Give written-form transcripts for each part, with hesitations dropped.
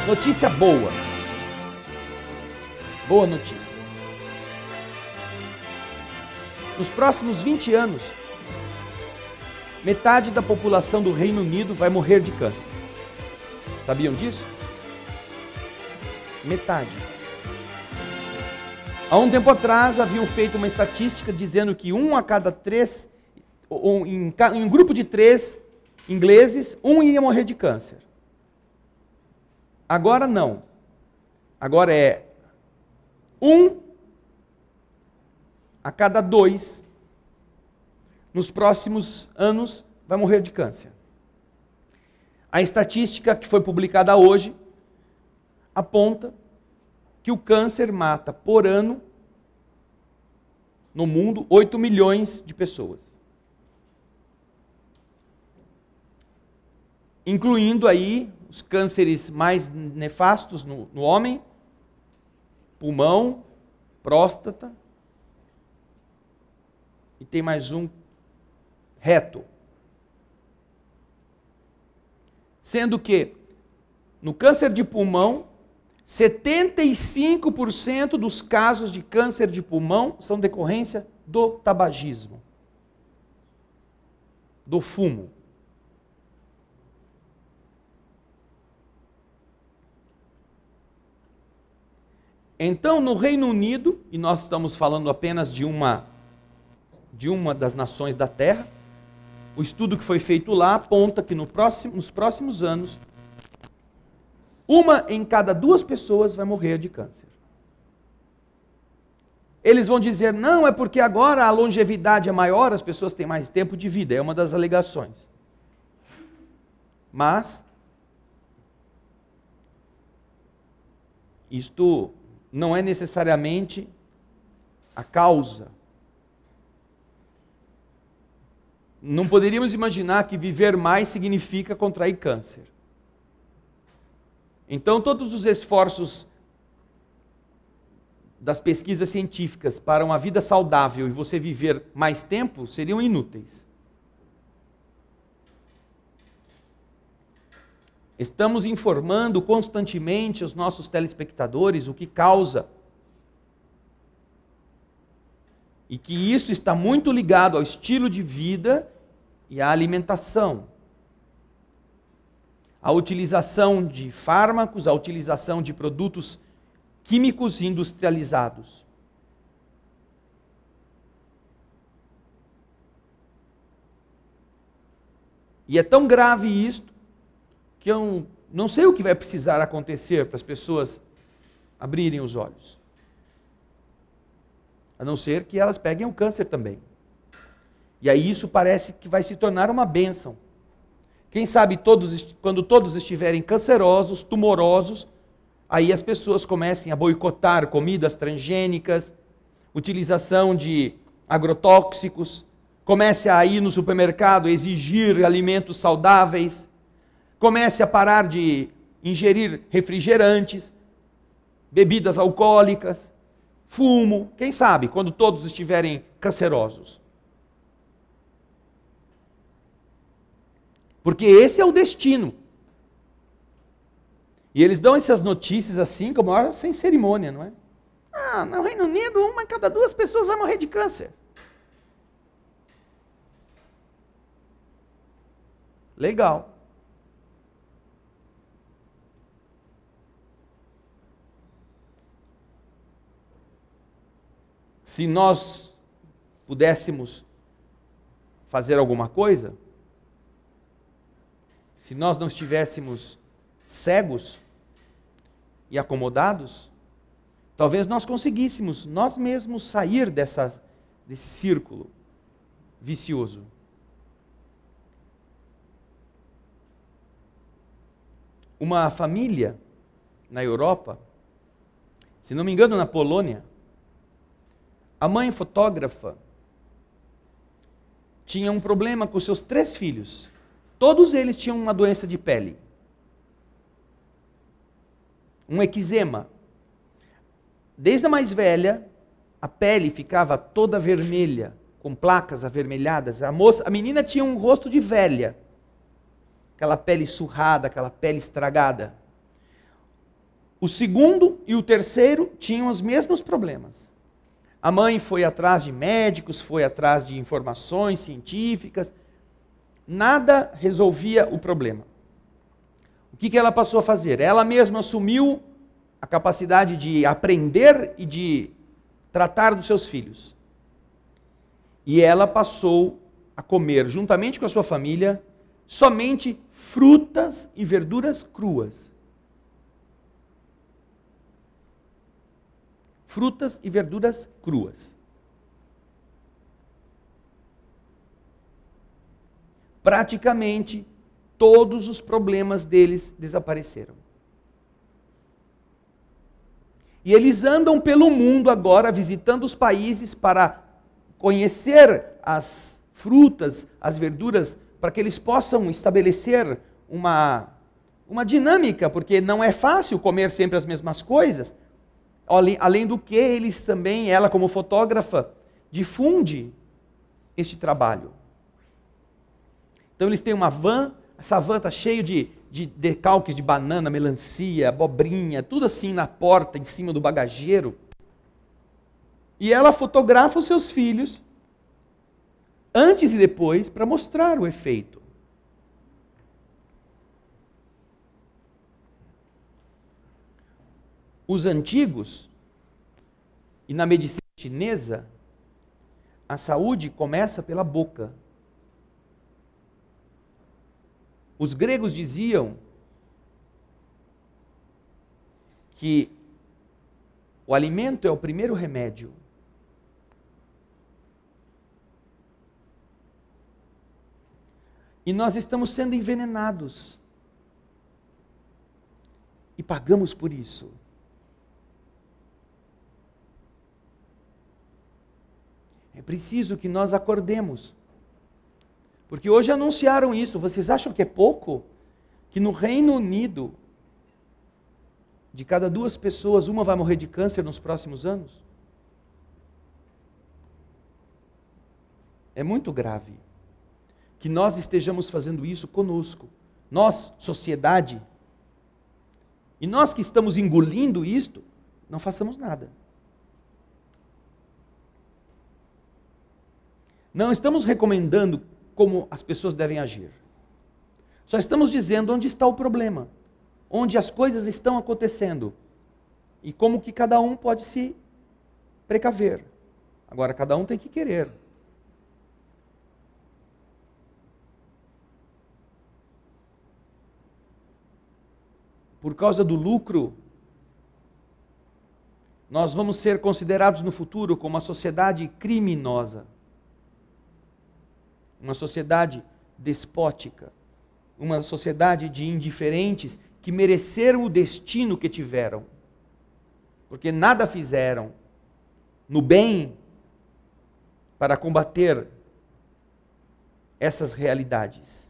Notícia boa. Boa notícia. Nos próximos 20 anos, metade da população do Reino Unido vai morrer de câncer. Sabiam disso? Metade. Há um tempo atrás, haviam feito uma estatística dizendo que 1 a cada 3, em um grupo de 3 ingleses, 1 iria morrer de câncer. Agora não. Agora é 1 a cada 2, nos próximos anos, vai morrer de câncer. A estatística que foi publicada hoje aponta que o câncer mata por ano, no mundo, 8 milhões de pessoas. Incluindo aí os cânceres mais nefastos no homem, pulmão, próstata, e tem mais um, reto. Sendo que, no câncer de pulmão, 75% dos casos de câncer de pulmão são decorrência do tabagismo, do fumo. Então, no Reino Unido, e nós estamos falando apenas de uma das nações da Terra, o estudo que foi feito lá aponta que nos próximos anos, 1 em cada 2 pessoas vai morrer de câncer. Eles vão dizer, não, é porque agora a longevidade é maior, as pessoas têm mais tempo de vida, é uma das alegações. Mas, isto não é necessariamente a causa. Não poderíamos imaginar que viver mais significa contrair câncer. Então, todos os esforços das pesquisas científicas para uma vida saudável e você viver mais tempo seriam inúteis. Estamos informando constantemente os nossos telespectadores o que causa. E que isso está muito ligado ao estilo de vida e à alimentação. A utilização de fármacos, a utilização de produtos químicos industrializados. E é tão grave isto, que eu não sei o que vai precisar acontecer para as pessoas abrirem os olhos. A não ser que elas peguem o câncer também. E aí isso parece que vai se tornar uma bênção. Quem sabe quando todos estiverem cancerosos, tumorosos, aí as pessoas comecem a boicotar comidas transgênicas, utilização de agrotóxicos, comece a ir no supermercado exigir alimentos saudáveis, comece a parar de ingerir refrigerantes, bebidas alcoólicas, fumo, quem sabe, quando todos estiverem cancerosos. Porque esse é o destino. E eles dão essas notícias assim, como hora sem cerimônia, não é? Ah, no Reino Unido, 1 a cada 2 pessoas vai morrer de câncer. Legal. Se nós pudéssemos fazer alguma coisa, se nós não estivéssemos cegos e acomodados, talvez nós conseguíssemos nós mesmos sair desse círculo vicioso. Uma família na Europa, se não me engano na Polônia, a mãe fotógrafa tinha um problema com seus 3 filhos. Todos eles tinham uma doença de pele. Um eczema. Desde a mais velha, a pele ficava toda vermelha, com placas avermelhadas. A menina tinha um rosto de velha. Aquela pele surrada, aquela pele estragada. O segundo e o terceiro tinham os mesmos problemas. A mãe foi atrás de médicos, foi atrás de informações científicas, nada resolvia o problema. O que ela passou a fazer? Ela mesma assumiu a capacidade de aprender e de tratar dos seus filhos. E ela passou a comer, juntamente com a sua família, somente frutas e verduras cruas. Frutas e verduras cruas. Praticamente todos os problemas deles desapareceram. E eles andam pelo mundo agora, visitando os países para conhecer as frutas, as verduras, para que eles possam estabelecer uma dinâmica, porque não é fácil comer sempre as mesmas coisas. Além do que, eles também, ela como fotógrafa, difunde este trabalho. Então eles têm uma van, essa van está cheia de decalques de banana, melancia, abobrinha, tudo assim na porta, em cima do bagageiro. E ela fotografa os seus filhos, antes e depois, para mostrar o efeito. Os antigos, e na medicina chinesa, a saúde começa pela boca. Os gregos diziam que o alimento é o primeiro remédio. E nós estamos sendo envenenados. E pagamos por isso. É preciso que nós acordemos. Porque hoje anunciaram isso. Vocês acham que é pouco? Que no Reino Unido, de cada 2 pessoas, uma vai morrer de câncer nos próximos anos? É muito grave que nós estejamos fazendo isso conosco. Nós, sociedade, e nós que estamos engolindo isto, não façamos nada. Não estamos recomendando como as pessoas devem agir. Só estamos dizendo onde está o problema, onde as coisas estão acontecendo e como que cada um pode se precaver. Agora, cada um tem que querer. Por causa do lucro, nós vamos ser considerados no futuro como uma sociedade criminosa. Uma sociedade despótica, uma sociedade de indiferentes que mereceram o destino que tiveram, porque nada fizeram no bem para combater essas realidades.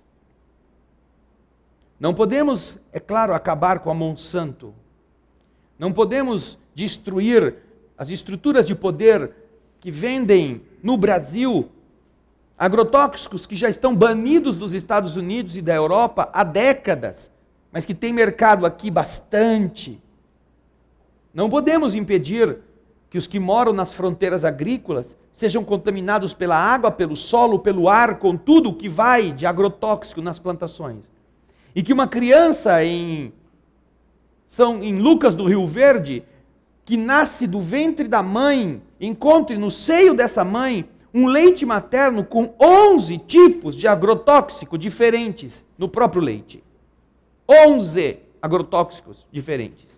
Não podemos, é claro, acabar com a Monsanto, não podemos destruir as estruturas de poder que vendem no Brasil agrotóxicos que já estão banidos dos Estados Unidos e da Europa há décadas, mas que tem mercado aqui bastante. Não podemos impedir que os que moram nas fronteiras agrícolas sejam contaminados pela água, pelo solo, pelo ar, com tudo o que vai de agrotóxico nas plantações. E que uma criança em Lucas do Rio Verde, que nasce do ventre da mãe, encontre no seio dessa mãe um leite materno com 11 tipos de agrotóxico diferentes no próprio leite. 11 agrotóxicos diferentes.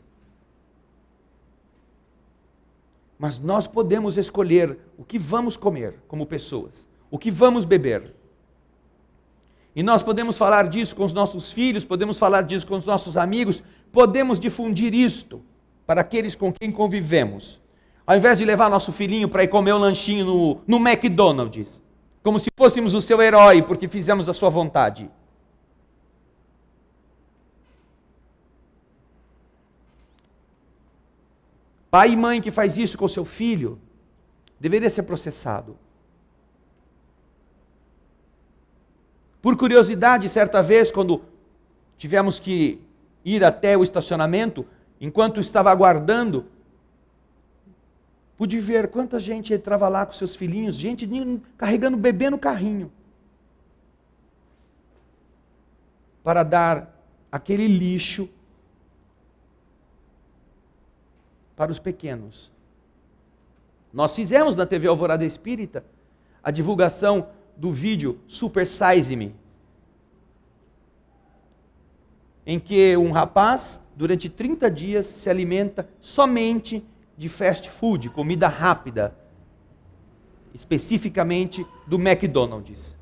Mas nós podemos escolher o que vamos comer como pessoas, o que vamos beber. E nós podemos falar disso com os nossos filhos, podemos falar disso com os nossos amigos, podemos difundir isto para aqueles com quem convivemos. Ao invés de levar nosso filhinho para ir comer um lanchinho no McDonald's, como se fôssemos o seu herói porque fizemos a sua vontade. Pai e mãe que faz isso com seu filho, deveria ser processado. Por curiosidade, certa vez, quando tivemos que ir até o estacionamento, enquanto estava aguardando, pude ver quanta gente entrava lá com seus filhinhos, gente carregando bebê no carrinho, para dar aquele lixo para os pequenos. Nós fizemos na TV Alvorada Espírita a divulgação do vídeo Super Size Me, em que um rapaz, durante 30 dias, se alimenta somente de fast food, comida rápida, especificamente do McDonald's.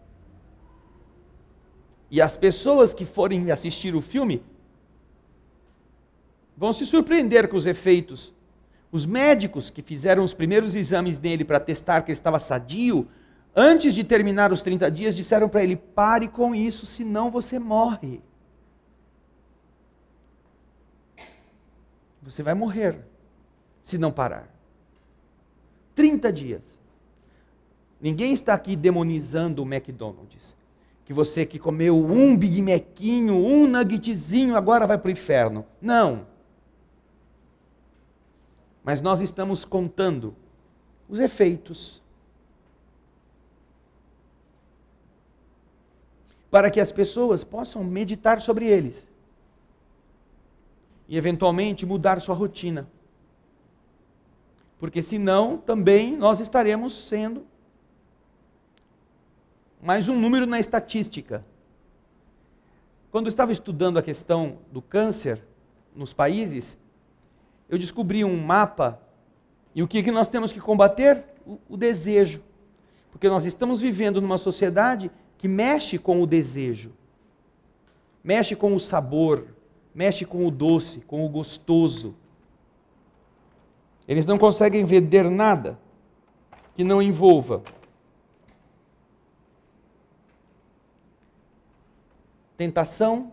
E as pessoas que forem assistir o filme vão se surpreender com os efeitos. Os médicos que fizeram os primeiros exames nele para testar que ele estava sadio, antes de terminar os 30 dias, disseram para ele: pare com isso, senão você morre. Você vai morrer se não parar. 30 dias. Ninguém está aqui demonizando o McDonald's. Que você que comeu um Big Macinho, um nuggetzinho, agora vai para o inferno. Não. Mas nós estamos contando os efeitos. Para que as pessoas possam meditar sobre eles. E eventualmente mudar sua rotina. Porque senão também nós estaremos sendo mais um número na estatística. Quando eu estava estudando a questão do câncer nos países, eu descobri um mapa, e o que nós temos que combater? O desejo. Porque nós estamos vivendo numa sociedade que mexe com o desejo, mexe com o sabor, mexe com o doce, com o gostoso. Eles não conseguem vender nada que não envolva tentação,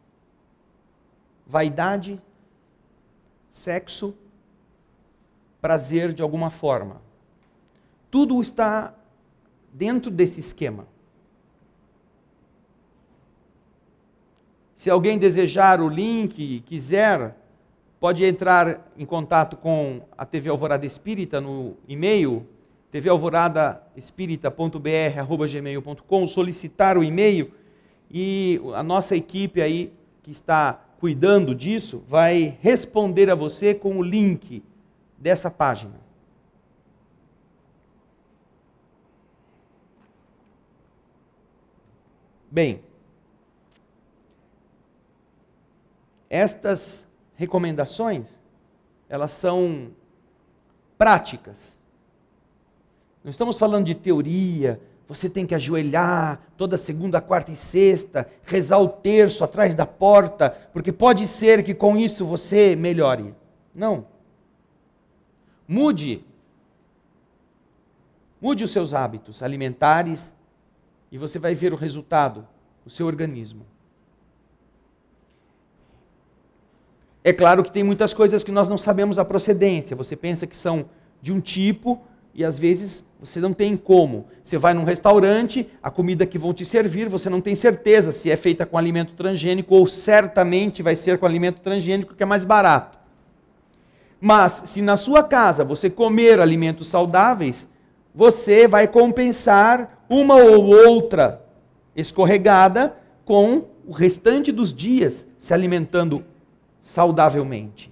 vaidade, sexo, prazer de alguma forma. Tudo está dentro desse esquema. Se alguém desejar o link, quiser, pode entrar em contato com a TV Alvorada Espírita no e-mail tvalvoradaespírita.br@gmail.com, solicitar o e-mail e a nossa equipe aí que está cuidando disso vai responder a você com o link dessa página. Bem, estas recomendações, elas são práticas. Não estamos falando de teoria, você tem que ajoelhar toda segunda, quarta e sexta, rezar o terço atrás da porta, porque pode ser que com isso você melhore. Não. Mude os seus hábitos alimentares e você vai ver o resultado do seu organismo. É claro que tem muitas coisas que nós não sabemos a procedência. Você pensa que são de um tipo e às vezes você não tem como. Você vai num restaurante, a comida que vão te servir, você não tem certeza se é feita com alimento transgênico ou certamente vai ser com alimento transgênico que é mais barato. Mas se na sua casa você comer alimentos saudáveis, você vai compensar uma ou outra escorregada com o restante dos dias se alimentando saudavelmente.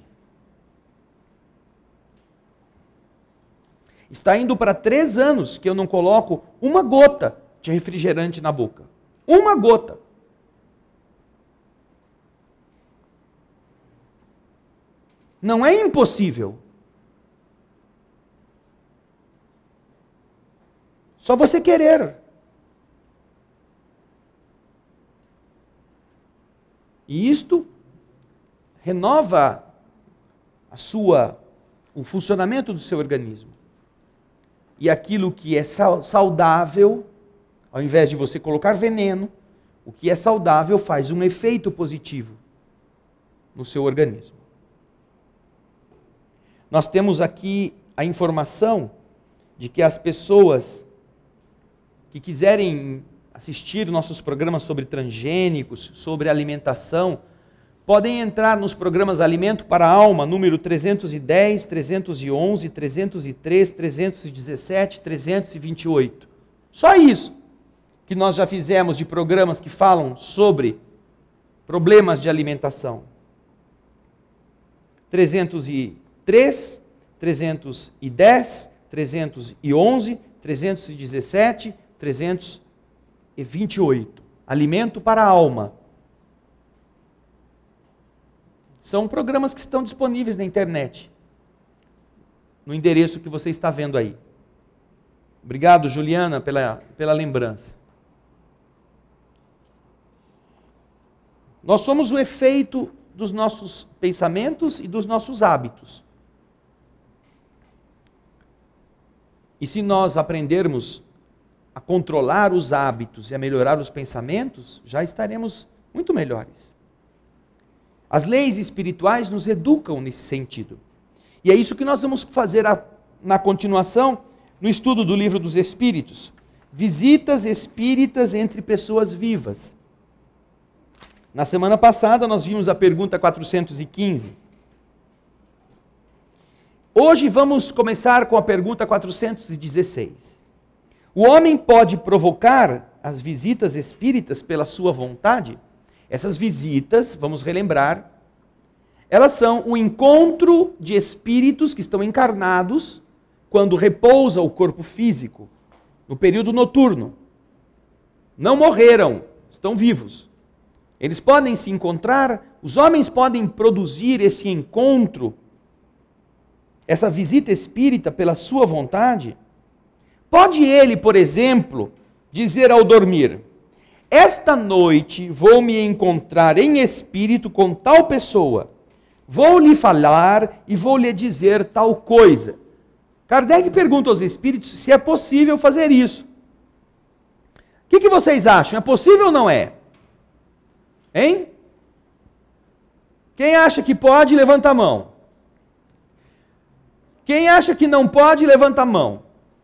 Está indo para 3 anos que eu não coloco uma gota de refrigerante na boca. Uma gota. Não é impossível. Só você querer. E isto renova o funcionamento do seu organismo. E aquilo que é saudável, ao invés de você colocar veneno, o que é saudável faz um efeito positivo no seu organismo. Nós temos aqui a informação de que as pessoas que quiserem assistir nossos programas sobre transgênicos, sobre alimentação, podem entrar nos programas Alimento para a Alma, número 310, 311, 303, 317, 328. Só isso que nós já fizemos de programas que falam sobre problemas de alimentação. 303, 310, 311, 317, 328. Alimento para a Alma. São programas que estão disponíveis na internet, no endereço que você está vendo aí. Obrigado, Juliana, pela lembrança. Nós somos o efeito dos nossos pensamentos e dos nossos hábitos. E se nós aprendermos a controlar os hábitos e a melhorar os pensamentos, já estaremos muito melhores. As leis espirituais nos educam nesse sentido. E é isso que nós vamos fazer na continuação, no estudo do Livro dos Espíritos. Visitas espíritas entre pessoas vivas. Na semana passada nós vimos a pergunta 415. Hoje vamos começar com a pergunta 416. O homem pode provocar as visitas espíritas pela sua vontade? Essas visitas, vamos relembrar, elas são o encontro de espíritos que estão encarnados quando repousa o corpo físico, no período noturno. Não morreram, estão vivos. Eles podem se encontrar, os homens podem produzir esse encontro, essa visita espírita pela sua vontade. Pode ele, por exemplo, dizer ao dormir: esta noite vou me encontrar em espírito com tal pessoa, vou lhe falar e vou lhe dizer tal coisa. Kardec pergunta aos espíritos se é possível fazer isso. O que vocês acham? É possível ou não é? Hein? Quem acha que pode, levanta a mão. Quem acha que não pode, levanta a mão.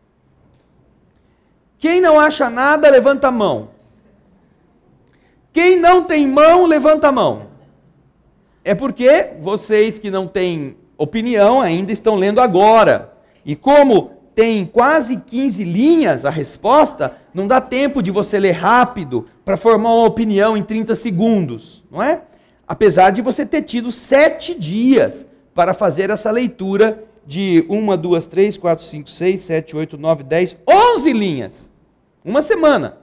Quem não acha nada, levanta a mão. Quem não tem mão, levanta a mão. É porque vocês que não têm opinião ainda estão lendo agora. E como tem quase 15 linhas a resposta, não dá tempo de você ler rápido para formar uma opinião em 30 segundos, não é? Apesar de você ter tido 7 dias para fazer essa leitura de 1, 2, 3, 4, 5, 6, 7, 8, 9, 10, 11 linhas. Uma semana.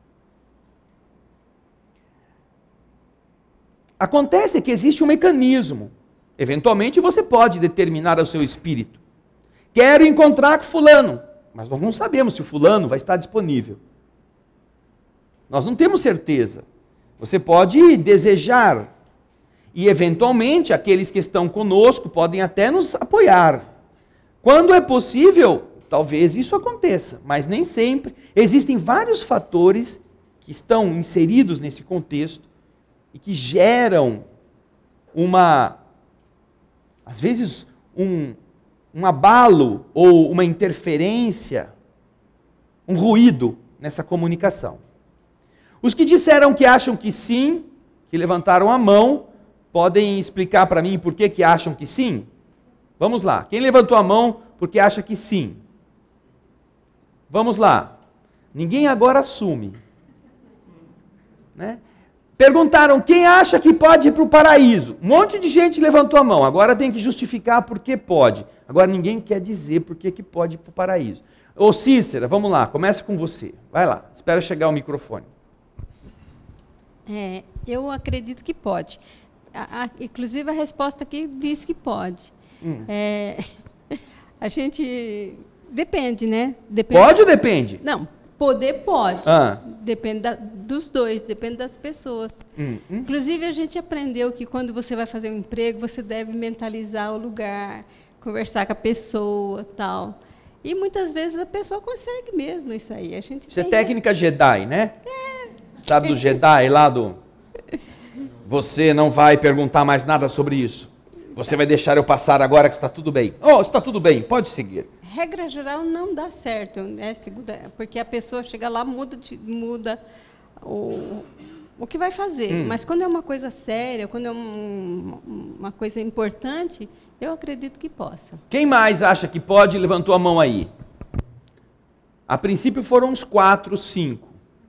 Acontece que existe um mecanismo. Eventualmente você pode determinar ao seu espírito: quero encontrar com fulano, mas nós não sabemos se o fulano vai estar disponível. Nós não temos certeza. Você pode desejar, e eventualmente aqueles que estão conosco podem até nos apoiar. Quando é possível, talvez isso aconteça, mas nem sempre. Existem vários fatores que estão inseridos nesse contexto e que geram às vezes, um abalo ou uma interferência, um ruído nessa comunicação. Os que disseram que acham que sim, que levantaram a mão, podem explicar para mim por que acham que sim? Vamos lá. Quem levantou a mão porque acha que sim? Vamos lá. Ninguém agora assume. Né? Perguntaram quem acha que pode ir para o paraíso. Um monte de gente levantou a mão. Agora tem que justificar por que pode. Agora ninguém quer dizer por que pode ir para o paraíso. Ô Cícera, vamos lá, começa com você. Vai lá, espera chegar o microfone. Eu acredito que pode. Inclusive a resposta aqui diz que pode. A gente... Depende, né? Pode ou depende? Não, poder pode. Depende dos dois, depende das pessoas. Inclusive, a gente aprendeu que quando você vai fazer um emprego, você deve mentalizar o lugar, conversar com a pessoa, tal. E muitas vezes a pessoa consegue mesmo isso aí. Isso é técnica Jedi, né? Sabe do Jedi lá do... Você não vai perguntar mais nada sobre isso. Você vai deixar eu passar agora que está tudo bem. Está tudo bem, pode seguir. Regra geral não dá certo, né? Porque a pessoa chega lá, muda o o que vai fazer. Mas quando é uma coisa séria, quando é uma coisa importante, eu acredito que possa. Quem mais acha que pode? Levantou a mão aí. A princípio foram uns 4, 5.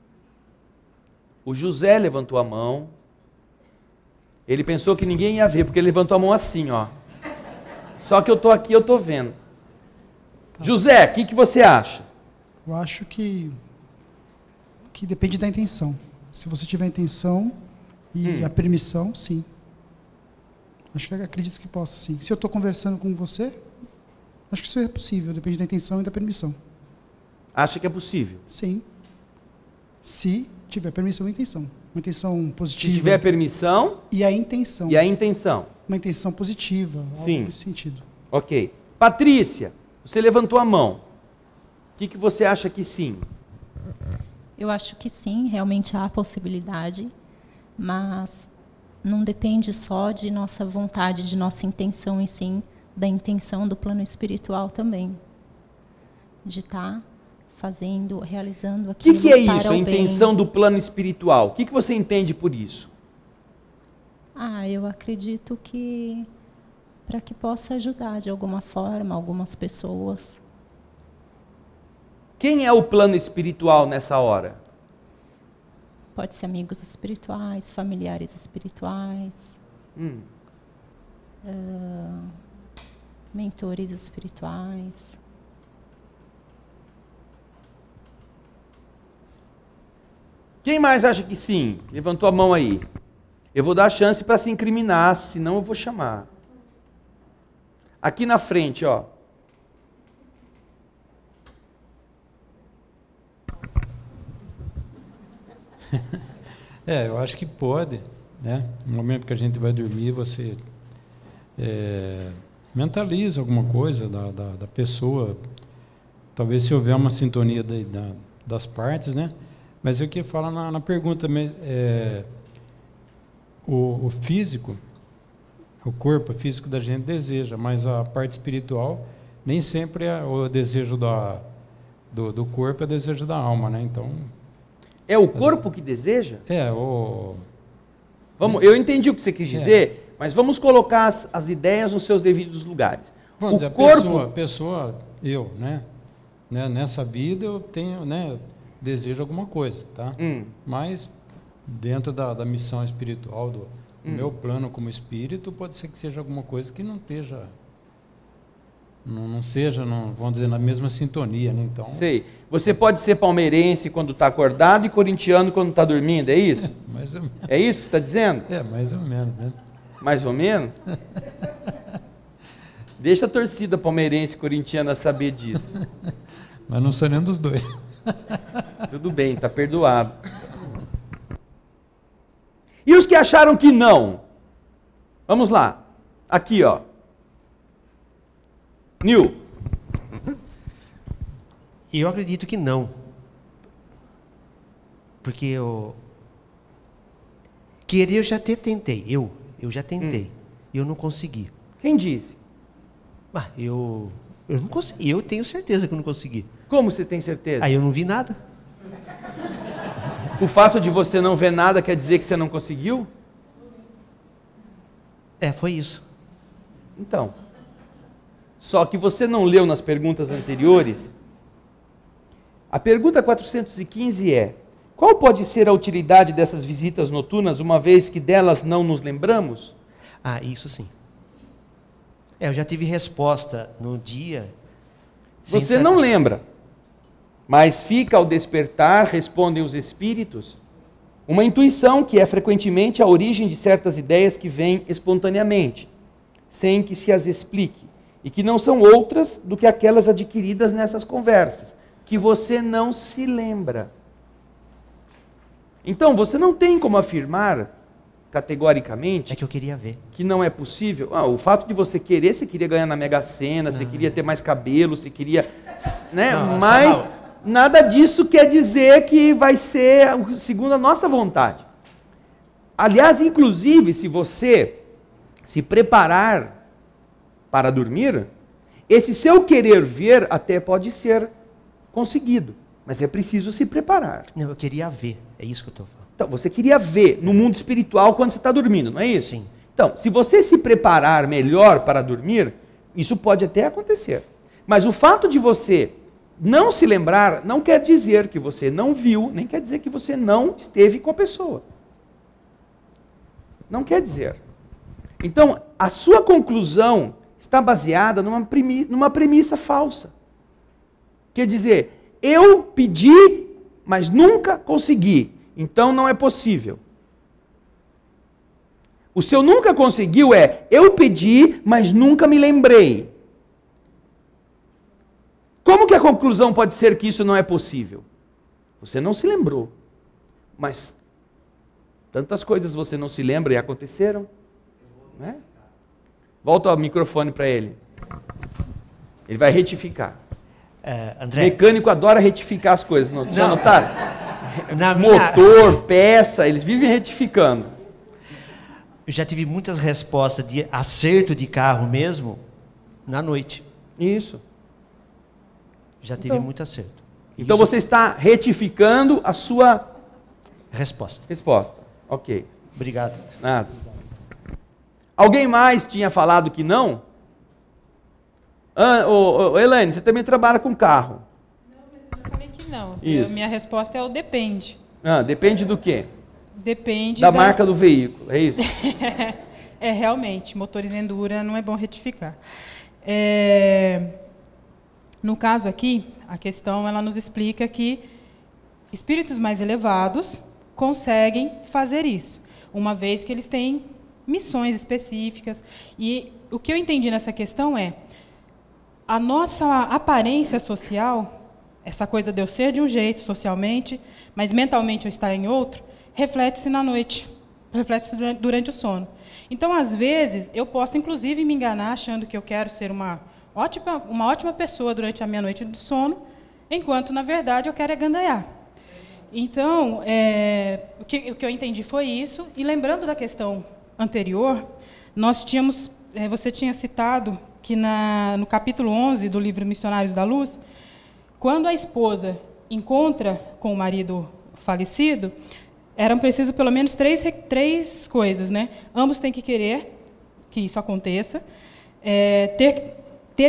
O José levantou a mão. Ele pensou que ninguém ia ver, porque ele levantou a mão assim, ó. Só que eu estou aqui, eu estou vendo. Tá. José, o que você acha? Eu acho que depende da intenção. Se você tiver a intenção e a permissão, sim. Acredito que possa, sim. Se eu estou conversando com você, acho que isso é possível. Depende da intenção e da permissão. Acha que é possível? Sim. Se tiver permissão e intenção. Uma intenção positiva. Se tiver permissão... E a intenção. E a intenção. Uma intenção positiva. Sim. Algo nesse sentido. Ok. Patrícia, você levantou a mão. O que você acha que sim? Eu acho que sim, realmente há a possibilidade, mas não depende só de nossa vontade, de nossa intenção, e sim da intenção do plano espiritual também. De estar fazendo, realizando aquilo que é isso, para a o intenção bem. do plano espiritual? O que você entende por isso? Eu acredito que para que possa ajudar de alguma forma algumas pessoas. Quem é o plano espiritual nessa hora? Pode ser amigos espirituais, familiares espirituais, mentores espirituais. Quem mais acha que sim? Levantou a mão aí. Eu vou dar chance para se incriminar, senão eu vou chamar. Aqui na frente, ó. Eu acho que pode, né? No momento que a gente vai dormir, você mentaliza alguma coisa da pessoa. Talvez se houver uma sintonia das partes, né? Mas o que fala na pergunta, o físico, o corpo físico da gente deseja, mas a parte espiritual nem sempre é o desejo do corpo, é o desejo da alma, né? Então... É o corpo que deseja? Eu entendi o que você quis dizer, mas vamos colocar as ideias nos seus devidos lugares. Vamos dizer, a pessoa, né? Nessa vida eu tenho, né? Desejo alguma coisa, tá? Mas dentro da missão espiritual, do meu plano como espírito, pode ser que seja alguma coisa que não esteja... Não seja, vamos dizer, na mesma sintonia, né? Então... Sei. Você pode ser palmeirense quando está acordado e corintiano quando está dormindo, é isso? Mais ou menos. É isso que você está dizendo? Mais ou menos, né? Mais ou menos? Deixa a torcida palmeirense e corintiana saber disso. Mas não sou nenhum dos dois. Tudo bem, está perdoado. E os que acharam que não? Vamos lá. Aqui, ó. Nil. Eu acredito que não. Porque querer eu já até tentei. Eu já tentei. E eu não consegui. Quem disse? Eu não consegui. Eu tenho certeza que eu não consegui. Como você tem certeza? Eu não vi nada. O fato de você não ver nada quer dizer que você não conseguiu? Foi isso. Então. Só que você não leu nas perguntas anteriores. A pergunta 415 é: qual pode ser a utilidade dessas visitas noturnas, uma vez que delas não nos lembramos? Isso sim. Eu já tive resposta no dia. Você não lembra, mas fica ao despertar, respondem os espíritos, uma intuição que é frequentemente a origem de certas ideias que vêm espontaneamente, sem que se as explique, e que não são outras do que aquelas adquiridas nessas conversas, que você não se lembra. Então, você não tem como afirmar categoricamente... que eu queria ver. Que não é possível. O fato de você querer, você queria ganhar na Mega Sena, você queria ter mais cabelo, você queria... Né? Mas nada disso quer dizer que vai ser segundo a nossa vontade. Aliás, inclusive, se você se preparar para dormir, esse seu querer ver até pode ser conseguido, mas é preciso se preparar. Não, eu queria ver, é isso que eu estou falando. Então, você queria ver no mundo espiritual quando você está dormindo, não é isso? Sim. Então, se você se preparar melhor para dormir, isso pode até acontecer. Mas o fato de você não se lembrar não quer dizer que você não viu, nem quer dizer que você não esteve com a pessoa. Não quer dizer. Então, a sua conclusão está baseada numa premissa falsa. Quer dizer, eu pedi, mas nunca consegui. Então não é possível. O seu nunca conseguiu é, eu pedi, mas nunca me lembrei. Como que a conclusão pode ser que isso não é possível? Você não se lembrou. Mas tantas coisas você não se lembra e aconteceram. Né? Volta o microfone para ele. Ele vai retificar. André, mecânico adora retificar as coisas. Não, já notaram? minha... Motor, peça, eles vivem retificando. Eu já tive muitas respostas de acerto de carro mesmo na noite. Isso. Já tive muito acerto. Então você está retificando a sua resposta. Ok. Obrigado. Nada. Alguém mais tinha falado que não? Elaine, você também trabalha com carro. Não, mas eu falei que não. Isso. Minha resposta é o depende. Depende do quê? Depende da marca do veículo, é isso? Realmente, motores Endura não é bom retificar. No caso aqui, a questão ela nos explica que espíritos mais elevados conseguem fazer isso, uma vez que eles têm missões específicas. E o que eu entendi nessa questão é a nossa aparência social, essa coisa de eu ser de um jeito socialmente, mas mentalmente eu estar em outro, reflete-se na noite, reflete-se durante o sono. Então, às vezes, eu posso, inclusive, me enganar achando que eu quero ser uma ótima pessoa durante a minha noite de sono, enquanto, na verdade, eu quero é gandaiar. Então, o que eu entendi foi isso. E lembrando da questão anterior, nós tínhamos, você tinha citado que no capítulo 11 do livro Missionários da Luz, quando a esposa encontra com o marido falecido, eram preciso pelo menos três coisas, né? Ambos têm que querer que isso aconteça, ter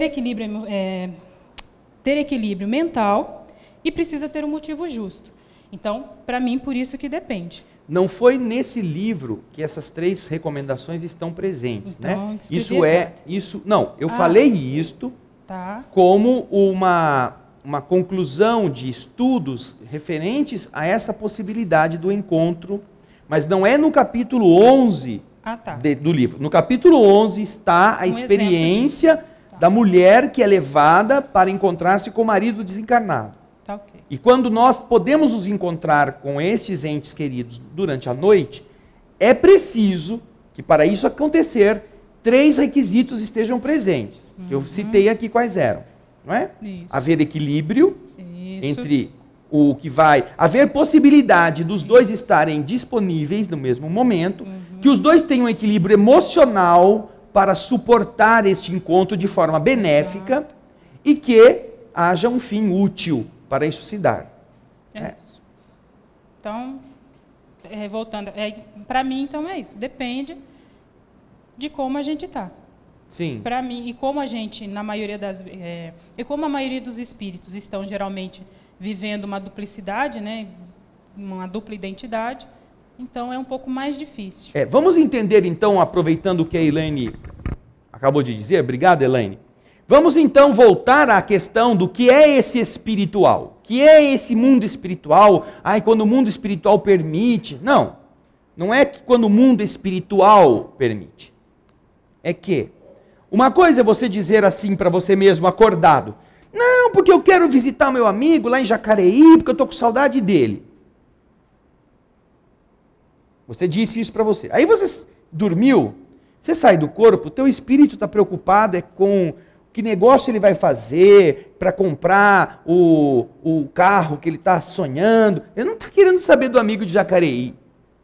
equilíbrio mental e precisa ter um motivo justo. Então, para mim, por isso que depende. Não foi nesse livro que essas 3 recomendações estão presentes, então, né? Eu Ah, falei isto tá. como uma conclusão de estudos referentes a essa possibilidade do encontro, mas não é no capítulo 11 do livro. No capítulo 11 está a experiência da mulher que é levada para encontrar-se com o marido desencarnado. Tá, okay. E quando nós podemos nos encontrar com estes entes queridos durante a noite, é preciso que para isso acontecer, 3 requisitos estejam presentes. Que eu citei aqui quais eram. Não é? Isso. Haver equilíbrio entre o que vai... Haver possibilidade dos dois estarem disponíveis no mesmo momento, que os dois tenham um equilíbrio emocional para suportar este encontro de forma benéfica e que haja um fim útil para isso se dar. Isso. Então, voltando, para mim, então é isso. Depende de como a gente está. Sim. Para mim, e como a gente, na maioria e como a maioria dos espíritos estão geralmente vivendo uma duplicidade, né, uma dupla identidade, então é um pouco mais difícil. Vamos entender então, aproveitando o que a Elaine acabou de dizer, obrigado, Elaine. Vamos então voltar à questão do que é esse espiritual. O que é esse mundo espiritual? Quando o mundo espiritual permite. Não é que quando o mundo espiritual permite. É que uma coisa é você dizer assim para você mesmo, acordado. Não, porque eu quero visitar meu amigo lá em Jacareí, porque eu estou com saudade dele. Você disse isso para você. Aí você dormiu, você sai do corpo, o teu espírito está preocupado com que negócio ele vai fazer para comprar o carro que ele está sonhando. Ele não está querendo saber do amigo de Jacareí.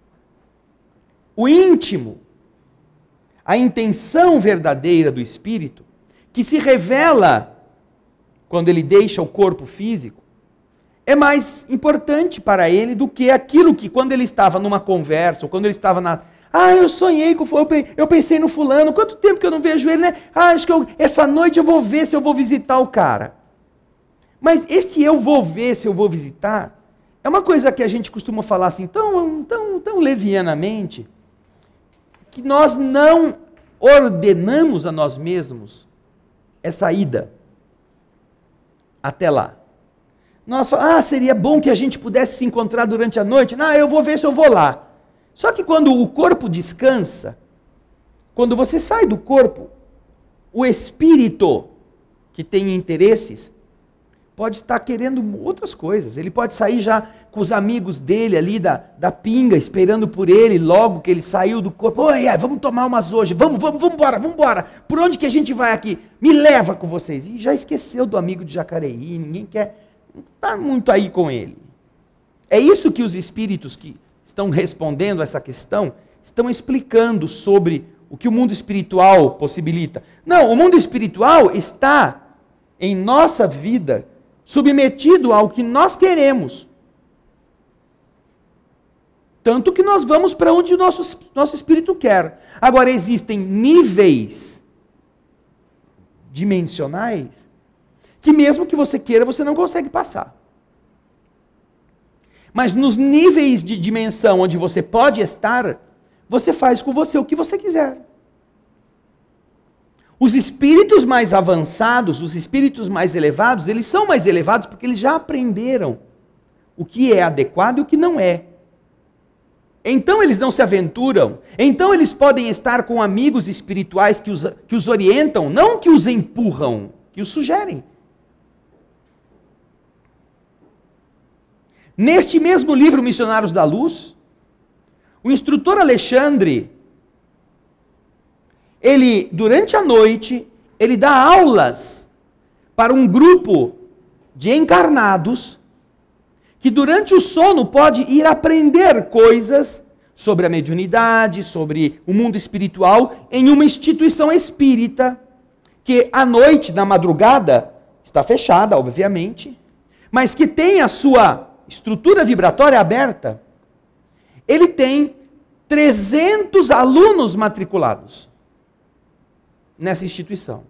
O íntimo, a intenção verdadeira do espírito, que se revela quando ele deixa o corpo físico, é mais importante para ele do que aquilo que, quando ele estava numa conversa, ou quando ele estava na... eu sonhei com fulano, eu pensei no fulano, quanto tempo que eu não vejo ele, né? Acho que essa noite eu vou ver se eu vou visitar o cara. Mas este eu vou ver se eu vou visitar, é uma coisa que a gente costuma falar assim, tão levianamente, que nós não ordenamos a nós mesmos essa ida até lá. Nós falamos, seria bom que a gente pudesse se encontrar durante a noite. Eu vou ver se eu vou lá. Só que quando o corpo descansa, quando você sai do corpo, o espírito que tem interesses pode estar querendo outras coisas. Ele pode sair já com os amigos dele ali da pinga, esperando por ele, logo que ele saiu do corpo. Vamos tomar umas hoje, vamos embora. Por onde que a gente vai aqui? Me leva com vocês. E já esqueceu do amigo de Jacareí, ninguém quer... Não está muito aí com ele. É isso que os espíritos que estão respondendo a essa questão estão explicando sobre o que o mundo espiritual possibilita. Não, o mundo espiritual está em nossa vida submetido ao que nós queremos. Tanto que nós vamos para onde o nosso espírito quer. Agora, existem níveis dimensionais que mesmo que você queira, você não consegue passar. Mas nos níveis de dimensão onde você pode estar, você faz com você o que você quiser. Os espíritos mais avançados, os espíritos mais elevados, eles são mais elevados porque eles já aprenderam o que é adequado e o que não é. Então eles não se aventuram. Então eles podem estar com amigos espirituais que os orientam, não que os empurram, que os sugerem. Neste mesmo livro, Missionários da Luz, o instrutor Alexandre, ele, durante a noite, ele dá aulas para um grupo de encarnados que durante o sono pode ir aprender coisas sobre a mediunidade, sobre o mundo espiritual, em uma instituição espírita, que à noite, na madrugada, está fechada, obviamente, mas que tem a sua estrutura vibratória aberta. Ele tem 300 alunos matriculados nessa instituição.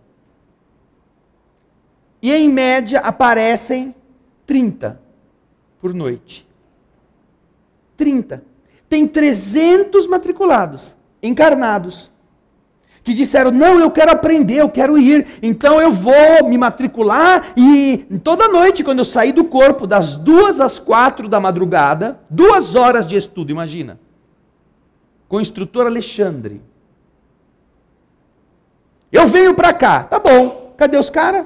E em média aparecem 30 por noite. 30. Tem 300 matriculados, encarnados, que disseram, não, eu quero aprender, eu quero ir, então eu vou me matricular e toda noite, quando eu sair do corpo, das 2 às 4 da madrugada, 2 horas de estudo, imagina, com o instrutor Alexandre. Eu venho para cá, tá bom, cadê os caras?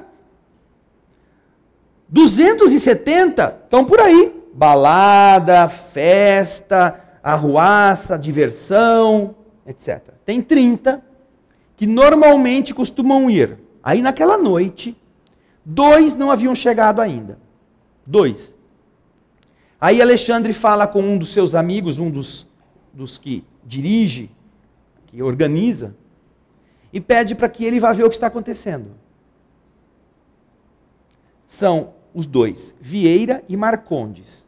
270 estão por aí, balada, festa, arruaça, diversão, etc. Tem 30 que normalmente costumam ir. Aí naquela noite, 2 não haviam chegado ainda. 2. Aí Alexandre fala com um dos seus amigos, um dos que dirige, que organiza, e pede para que ele vá ver o que está acontecendo. São os 2, Vieira e Marcondes.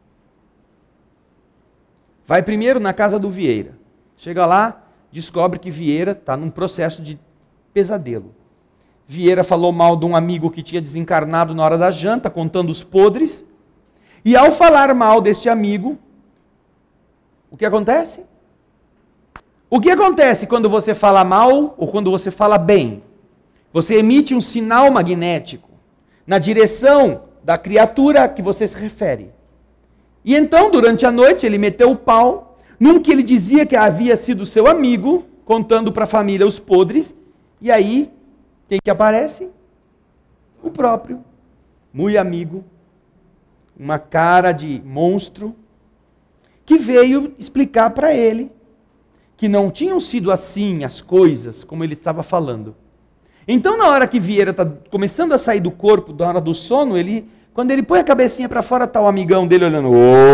Vai primeiro na casa do Vieira. Chega lá, descobre que Vieira está num processo de pesadelo. Vieira falou mal de um amigo que tinha desencarnado na hora da janta, contando os podres. E ao falar mal deste amigo, o que acontece? O que acontece quando você fala mal ou quando você fala bem? Você emite um sinal magnético na direção da criatura a que você se refere. E então, durante a noite, ele meteu o pau num que ele dizia que havia sido seu amigo, contando para a família os podres, e aí, quem que aparece? O próprio, muito amigo, uma cara de monstro, que veio explicar para ele que não tinham sido assim as coisas, como ele estava falando. Então, na hora que Vieira está começando a sair do corpo, na hora do sono, quando ele põe a cabecinha para fora, está o amigão dele olhando,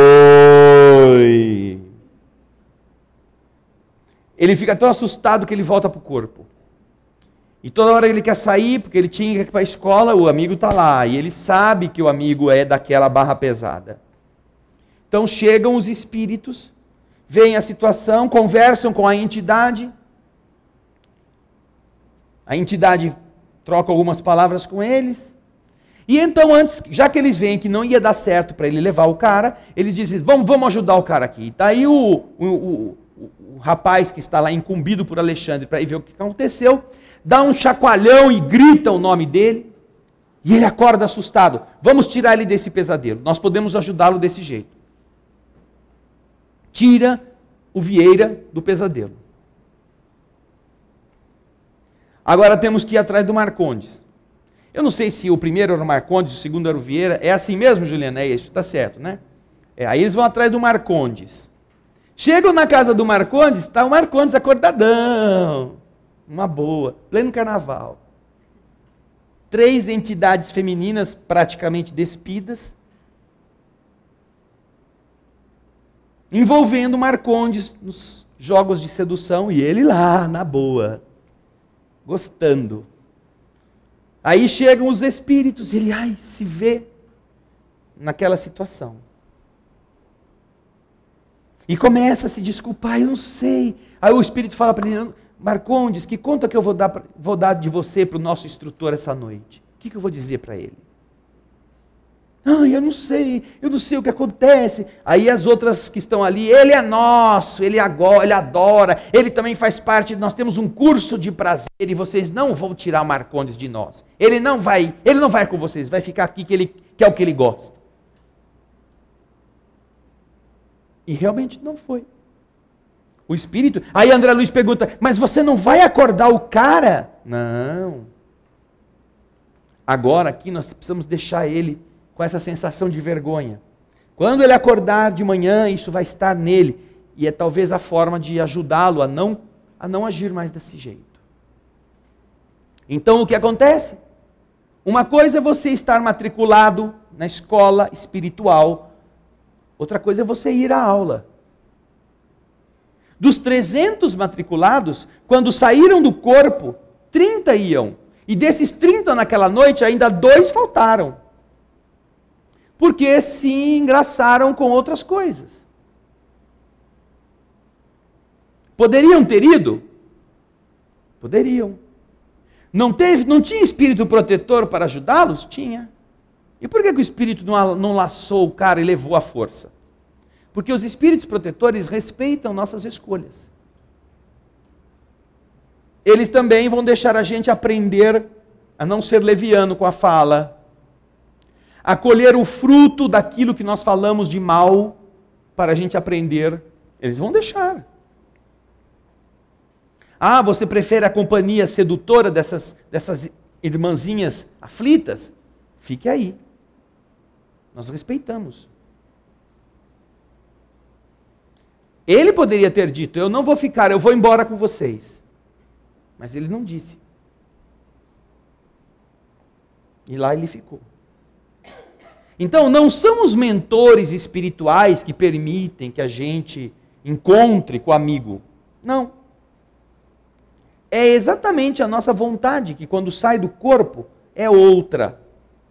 oi... Ele fica tão assustado que ele volta para o corpo. E toda hora ele quer sair, porque ele tinha que ir para a escola, o amigo está lá. E ele sabe que o amigo é daquela barra pesada. Então chegam os espíritos, veem a situação, conversam com a entidade. A entidade troca algumas palavras com eles. E então, antes, já que eles veem que não ia dar certo para ele levar o cara, eles dizem, vamos ajudar o cara aqui. Está aí o rapaz que está lá incumbido por Alexandre para ir ver o que aconteceu, dá um chacoalhão e grita o nome dele, e ele acorda assustado. Vamos tirar ele desse pesadelo, nós podemos ajudá-lo desse jeito. Tira o Vieira do pesadelo. Agora temos que ir atrás do Marcondes. Eu não sei se o primeiro era o Marcondes, o segundo era o Vieira. É assim mesmo, Juliana? É isso, está certo, né? Aí eles vão atrás do Marcondes. Chegam na casa do Marcondes, está o Marcondes acordadão. Uma boa, pleno carnaval. 3 entidades femininas praticamente despidas, envolvendo o Marcondes nos jogos de sedução e ele lá, na boa, gostando. Aí chegam os espíritos, ele se vê naquela situação. E começa a se desculpar, eu não sei. Aí o espírito fala para ele, Marcondes, que conta que eu vou dar de você para o nosso instrutor essa noite? O que eu vou dizer para ele? Eu não sei o que acontece. Aí as outras que estão ali, ele é nosso, ele adora, ele também faz parte, nós temos um curso de prazer e vocês não vão tirar Marcondes de nós. Ele não vai com vocês, vai ficar aqui que é o que ele gosta. E realmente não foi. O espírito... Aí André Luiz pergunta, mas você não vai acordar o cara? Não. Agora aqui nós precisamos deixar ele com essa sensação de vergonha. Quando ele acordar de manhã, isso vai estar nele. E é talvez a forma de ajudá-lo a não agir mais desse jeito. Então o que acontece? Uma coisa é você estar matriculado na escola espiritual. Outra coisa é você ir à aula. Dos 300 matriculados, quando saíram do corpo, 30 iam. E desses 30 naquela noite, ainda 2 faltaram. Porque se engraçaram com outras coisas. Poderiam ter ido? Poderiam. Não tinha espírito protetor para ajudá-los? Tinha. E por que o espírito não laçou o cara e levou à força? Porque os espíritos protetores respeitam nossas escolhas. Eles também vão deixar a gente aprender a não ser leviano com a fala, a colher o fruto daquilo que nós falamos de mal, para a gente aprender. Eles vão deixar. Você prefere a companhia sedutora dessas irmãzinhas aflitas? Fique aí. Nós respeitamos. Ele poderia ter dito, eu não vou ficar, eu vou embora com vocês. Mas ele não disse. E lá ele ficou. Então, não são os mentores espirituais que permitem que a gente encontre com o amigo. Não. É exatamente a nossa vontade que, quando sai do corpo, é outra.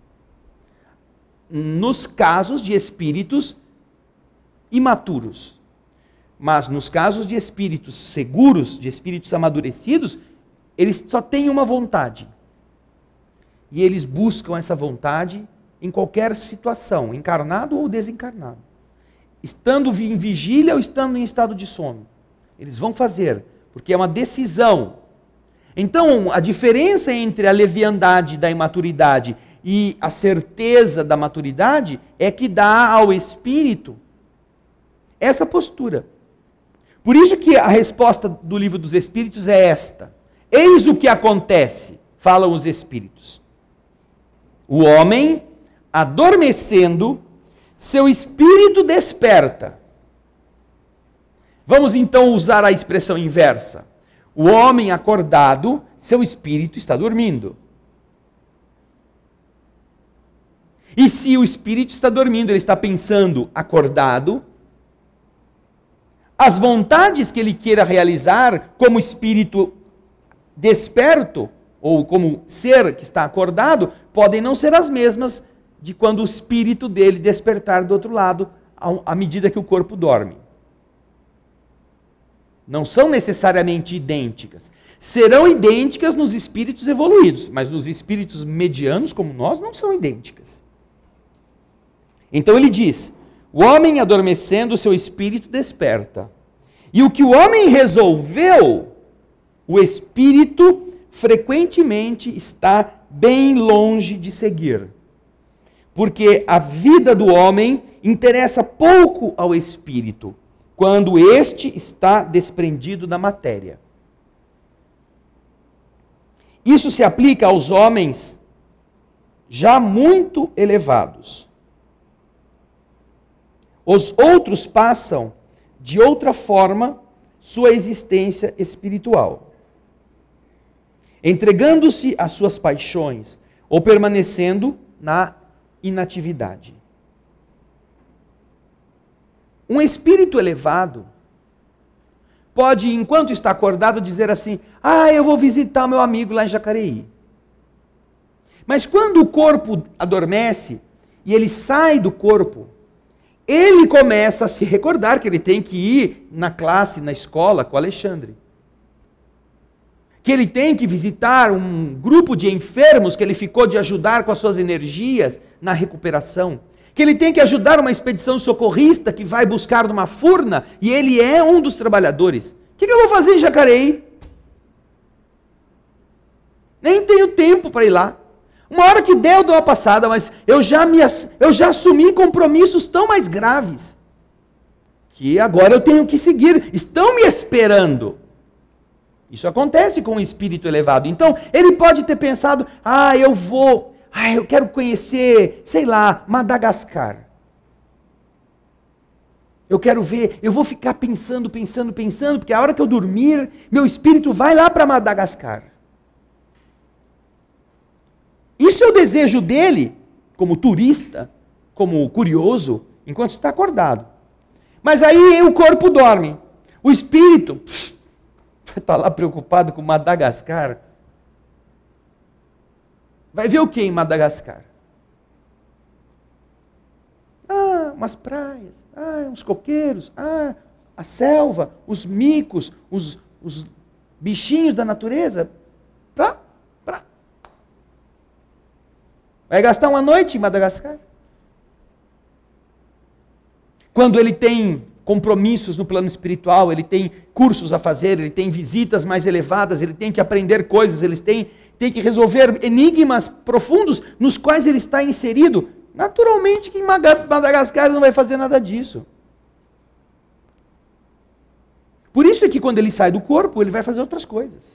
Nos casos de espíritos imaturos. Mas nos casos de espíritos seguros, de espíritos amadurecidos, eles só têm uma vontade. E eles buscam essa vontade em qualquer situação, encarnado ou desencarnado. Estando em vigília ou estando em estado de sono. Eles vão fazer, porque é uma decisão. Então, a diferença entre a leviandade da imaturidade e a certeza da maturidade é que dá ao espírito essa postura. Por isso que a resposta do Livro dos Espíritos é esta. Eis o que acontece, falam os espíritos. O homem, adormecendo, seu espírito desperta. Vamos então usar a expressão inversa. O homem acordado, seu espírito está dormindo. E se o espírito está dormindo, ele está pensando acordado, as vontades que ele queira realizar como espírito desperto, ou como ser que está acordado, podem não ser as mesmas de quando o espírito dele despertar do outro lado, à medida que o corpo dorme. Não são necessariamente idênticas. Serão idênticas nos espíritos evoluídos, mas nos espíritos medianos, como nós, não são idênticas. Então ele diz: o homem adormecendo, seu espírito desperta. E o que o homem resolveu, o espírito frequentemente está bem longe de seguir. Porque a vida do homem interessa pouco ao espírito, quando este está desprendido da matéria. Isso se aplica aos homens já muito elevados. Os outros passam, de outra forma, sua existência espiritual, entregando-se às suas paixões ou permanecendo na inatividade. Um espírito elevado pode, enquanto está acordado, dizer assim: eu vou visitar o meu amigo lá em Jacareí. Mas quando o corpo adormece e ele sai do corpo, ele começa a se recordar que ele tem que ir na classe, na escola com o Alexandre. Que ele tem que visitar um grupo de enfermos que ele ficou de ajudar com as suas energias na recuperação. Que ele tem que ajudar uma expedição socorrista que vai buscar numa furna e ele é um dos trabalhadores. O que eu vou fazer em Jacareí? Nem tenho tempo para ir lá. Uma hora que der eu dou uma passada, mas eu já assumi compromissos tão mais graves que agora eu tenho que seguir. Estão me esperando. Isso acontece com um espírito elevado. Então, ele pode ter pensado: eu quero conhecer, sei lá, Madagascar. Eu quero ver, eu vou ficar pensando, porque a hora que eu dormir, meu espírito vai lá para Madagascar. Isso é o desejo dele, como turista, como curioso, enquanto está acordado. Mas aí o corpo dorme. O espírito está lá preocupado com Madagascar. Vai ver o que em Madagascar? Umas praias, uns coqueiros, a selva, os micos, os bichinhos da natureza. Vai gastar uma noite em Madagascar? Quando ele tem compromissos no plano espiritual, ele tem cursos a fazer, ele tem visitas mais elevadas, ele tem que aprender coisas, ele tem que resolver enigmas profundos nos quais ele está inserido. Naturalmente que em Madagascar ele não vai fazer nada disso. Por isso é que quando ele sai do corpo, ele vai fazer outras coisas.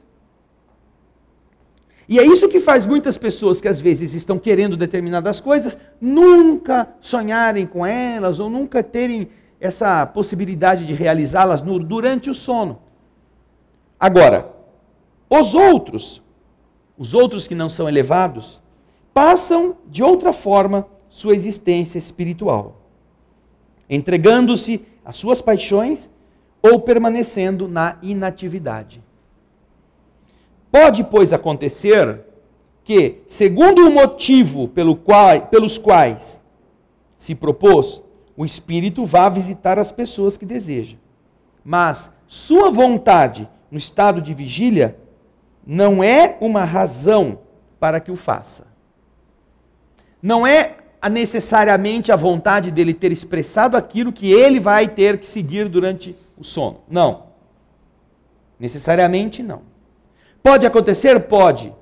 E é isso que faz muitas pessoas que às vezes estão querendo determinadas coisas, nunca sonharem com elas, ou nunca terem essa possibilidade de realizá-las durante o sono. Agora, os outros que não são elevados, passam de outra forma sua existência espiritual, entregando-se às suas paixões ou permanecendo na inatividade. Pode, pois, acontecer que, segundo o motivo pelos quais se propôs, o espírito vá visitar as pessoas que deseja. Mas sua vontade no estado de vigília não é uma razão para que o faça. Não é necessariamente a vontade dele ter expressado aquilo que ele vai ter que seguir durante o sono. Não. Necessariamente não. Pode acontecer? Pode.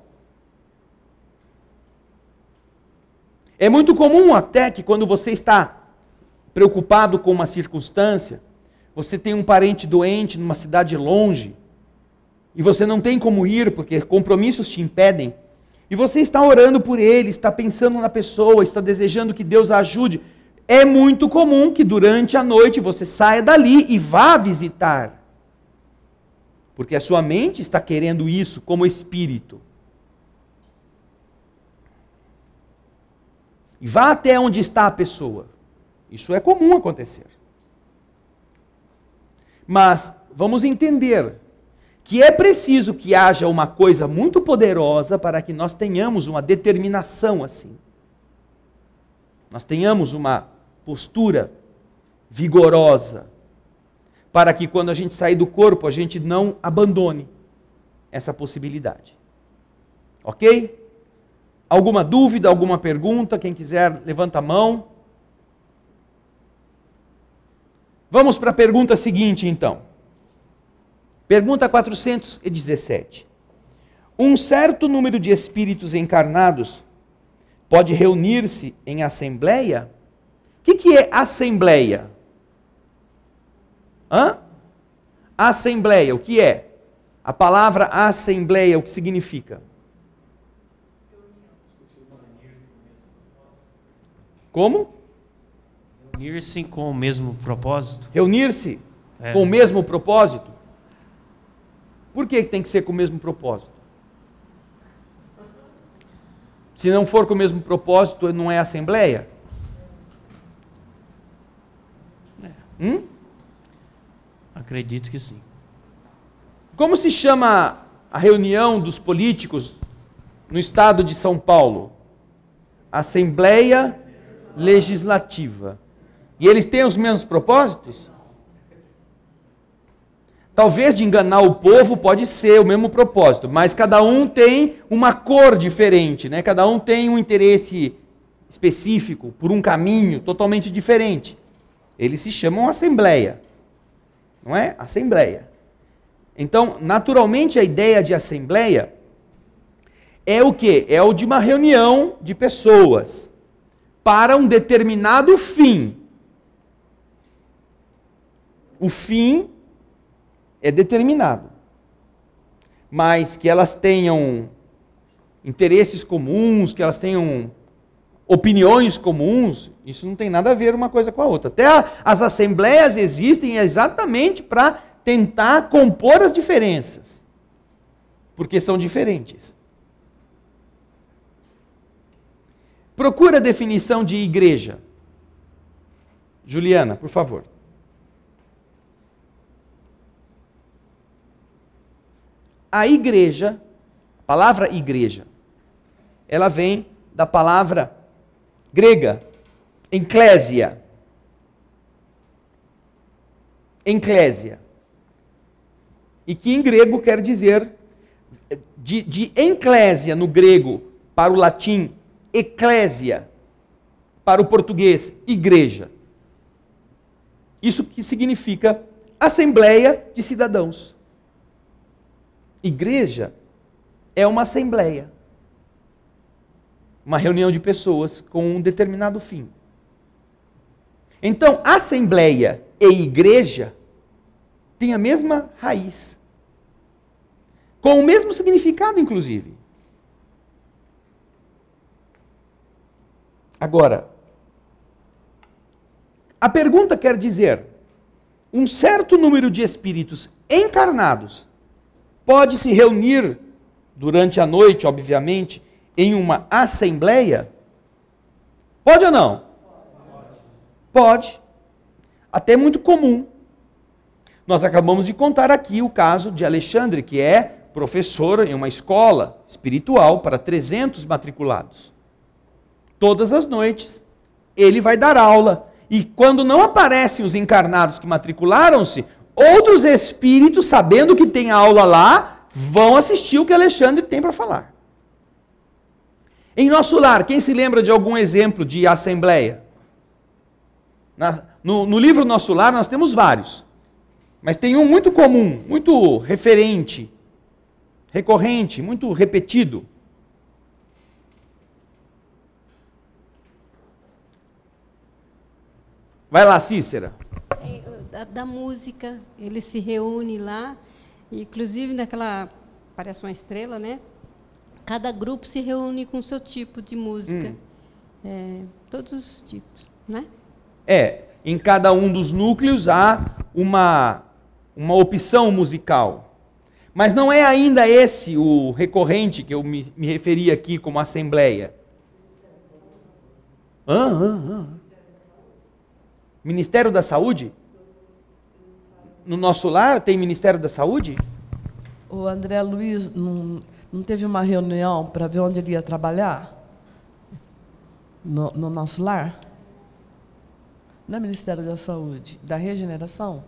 É muito comum até que quando você está preocupado com uma circunstância, você tem um parente doente numa cidade longe, e você não tem como ir porque compromissos te impedem, e você está orando por ele, está pensando na pessoa, está desejando que Deus a ajude. É muito comum que durante a noite você saia dali e vá visitar. Porque a sua mente está querendo isso como espírito. E vá até onde está a pessoa. Isso é comum acontecer. Mas vamos entender que é preciso que haja uma coisa muito poderosa para que nós tenhamos uma determinação assim. Nós tenhamos uma postura vigorosa, para que quando a gente sair do corpo, a gente não abandone essa possibilidade. Ok? Alguma dúvida, alguma pergunta? Quem quiser, levanta a mão. Vamos para a pergunta seguinte, então. Pergunta 417. Um certo número de espíritos encarnados pode reunir-se em assembleia? O que é assembleia? Assembleia, o que é? A palavra assembleia, o que significa? Como? Reunir-se com o mesmo propósito. Reunir-se com o mesmo propósito? Por que tem que ser com o mesmo propósito? Se não for com o mesmo propósito, não é assembleia? Acredito que sim. Como se chama a reunião dos políticos no estado de São Paulo? Assembleia Legislativa. E eles têm os mesmos propósitos? Talvez de enganar o povo pode ser o mesmo propósito, mas cada um tem uma cor diferente, né? Cada um tem um interesse específico, por um caminho totalmente diferente. Eles se chamam assembleia, não é? Assembleia. Então, naturalmente, a ideia de assembleia é o quê? É o de uma reunião de pessoas para um determinado fim. O fim é determinado, mas que elas tenham interesses comuns, que elas tenham opiniões comuns, isso não tem nada a ver uma coisa com a outra. Até as assembleias existem exatamente para tentar compor as diferenças, porque são diferentes. Procura a definição de igreja. Juliana, por favor. A igreja, a palavra igreja, ela vem da palavra grega, ecclesia. Ecclesia. E que em grego quer dizer, de ecclesia no grego para o latim, eclésia, para o português, igreja. Isso que significa assembleia de cidadãos. Igreja é uma assembleia, uma reunião de pessoas com um determinado fim. Então, assembleia e igreja têm a mesma raiz, com o mesmo significado, inclusive. Agora, a pergunta quer dizer, um certo número de espíritos encarnados pode se reunir durante a noite, obviamente, em uma assembleia? Pode ou não? Pode. Até muito comum. Nós acabamos de contar aqui o caso de Alexandre, que é professor em uma escola espiritual para 300 matriculados. Todas as noites, ele vai dar aula. E quando não aparecem os encarnados que matricularam-se, outros espíritos, sabendo que tem aula lá, vão assistir o que Alexandre tem para falar. Em nosso lar, quem se lembra de algum exemplo de assembleia? No livro Nosso Lar nós temos vários. Mas tem um muito comum, muito referente, recorrente, muito repetido. Vai lá, Cícera. Da música, ele se reúne lá, inclusive naquela, parece uma estrela, né? Cada grupo se reúne com o seu tipo de música. Todos os tipos, né? Em cada um dos núcleos há uma opção musical. Mas não é ainda esse o recorrente que eu me referi aqui como assembleia. Ministério da Saúde? No Nosso Lar tem Ministério da Saúde? O André Luiz não teve uma reunião para ver onde ele ia trabalhar? No nosso lar? No Ministério da Saúde, da Regeneração?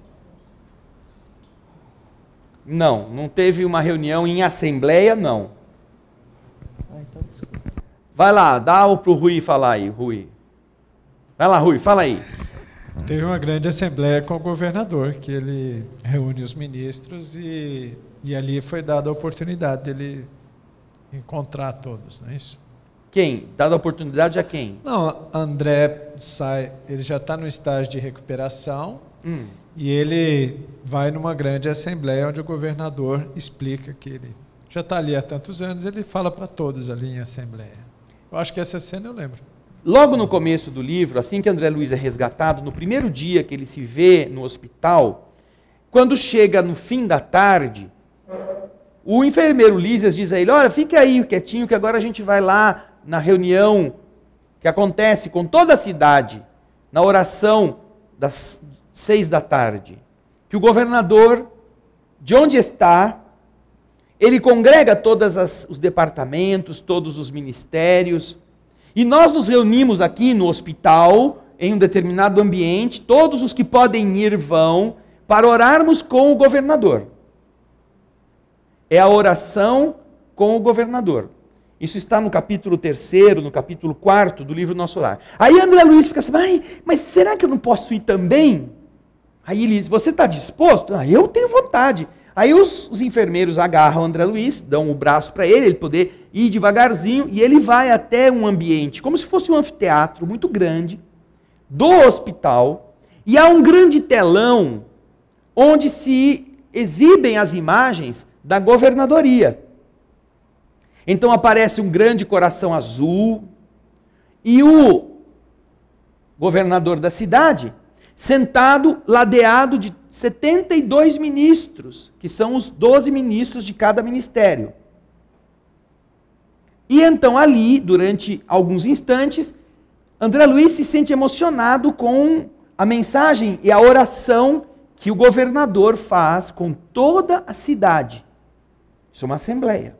Não teve uma reunião em assembleia, não. Então, desculpa. Vai lá, dá para o Rui falar aí, Rui. Vai lá, Rui, fala aí. Teve uma grande assembleia com o governador, que ele reúne os ministros e ali foi dada a oportunidade dele encontrar todos, não é isso? Quem? Dada a oportunidade a quem? Não, André ele já está no estágio de recuperação e ele vai numa grande assembleia onde o governador explica que ele já está ali há tantos anos, ele fala para todos ali em assembleia. Eu acho que essa cena eu lembro. Logo no começo do livro, assim que André Luiz é resgatado, no primeiro dia que ele se vê no hospital, quando chega no fim da tarde, o enfermeiro Lísias diz a ele, olha, fica aí quietinho que agora a gente vai lá na reunião que acontece com toda a cidade, na oração das 6 da tarde, que o governador, de onde está, ele congrega todos os departamentos, todos os ministérios, e nós nos reunimos aqui no hospital, em um determinado ambiente, todos os que podem ir vão, para orarmos com o governador. É a oração com o governador. Isso está no capítulo 3º, no capítulo 4º do livro Nosso Lar. Aí André Luiz fica assim, mas será que eu não posso ir também? Aí ele diz, você está disposto? Eu tenho vontade. Aí os enfermeiros agarram André Luiz, dão o braço para ele poder ir devagarzinho, e ele vai até um ambiente, como se fosse um anfiteatro muito grande, do hospital, e há um grande telão, onde se exibem as imagens da governadoria. Então aparece um grande coração azul, e o governador da cidade, sentado, ladeado de 72 ministros, que são os 12 ministros de cada ministério. E então ali, durante alguns instantes, André Luiz se sente emocionado com a mensagem e a oração que o governador faz com toda a cidade. Isso é uma assembleia.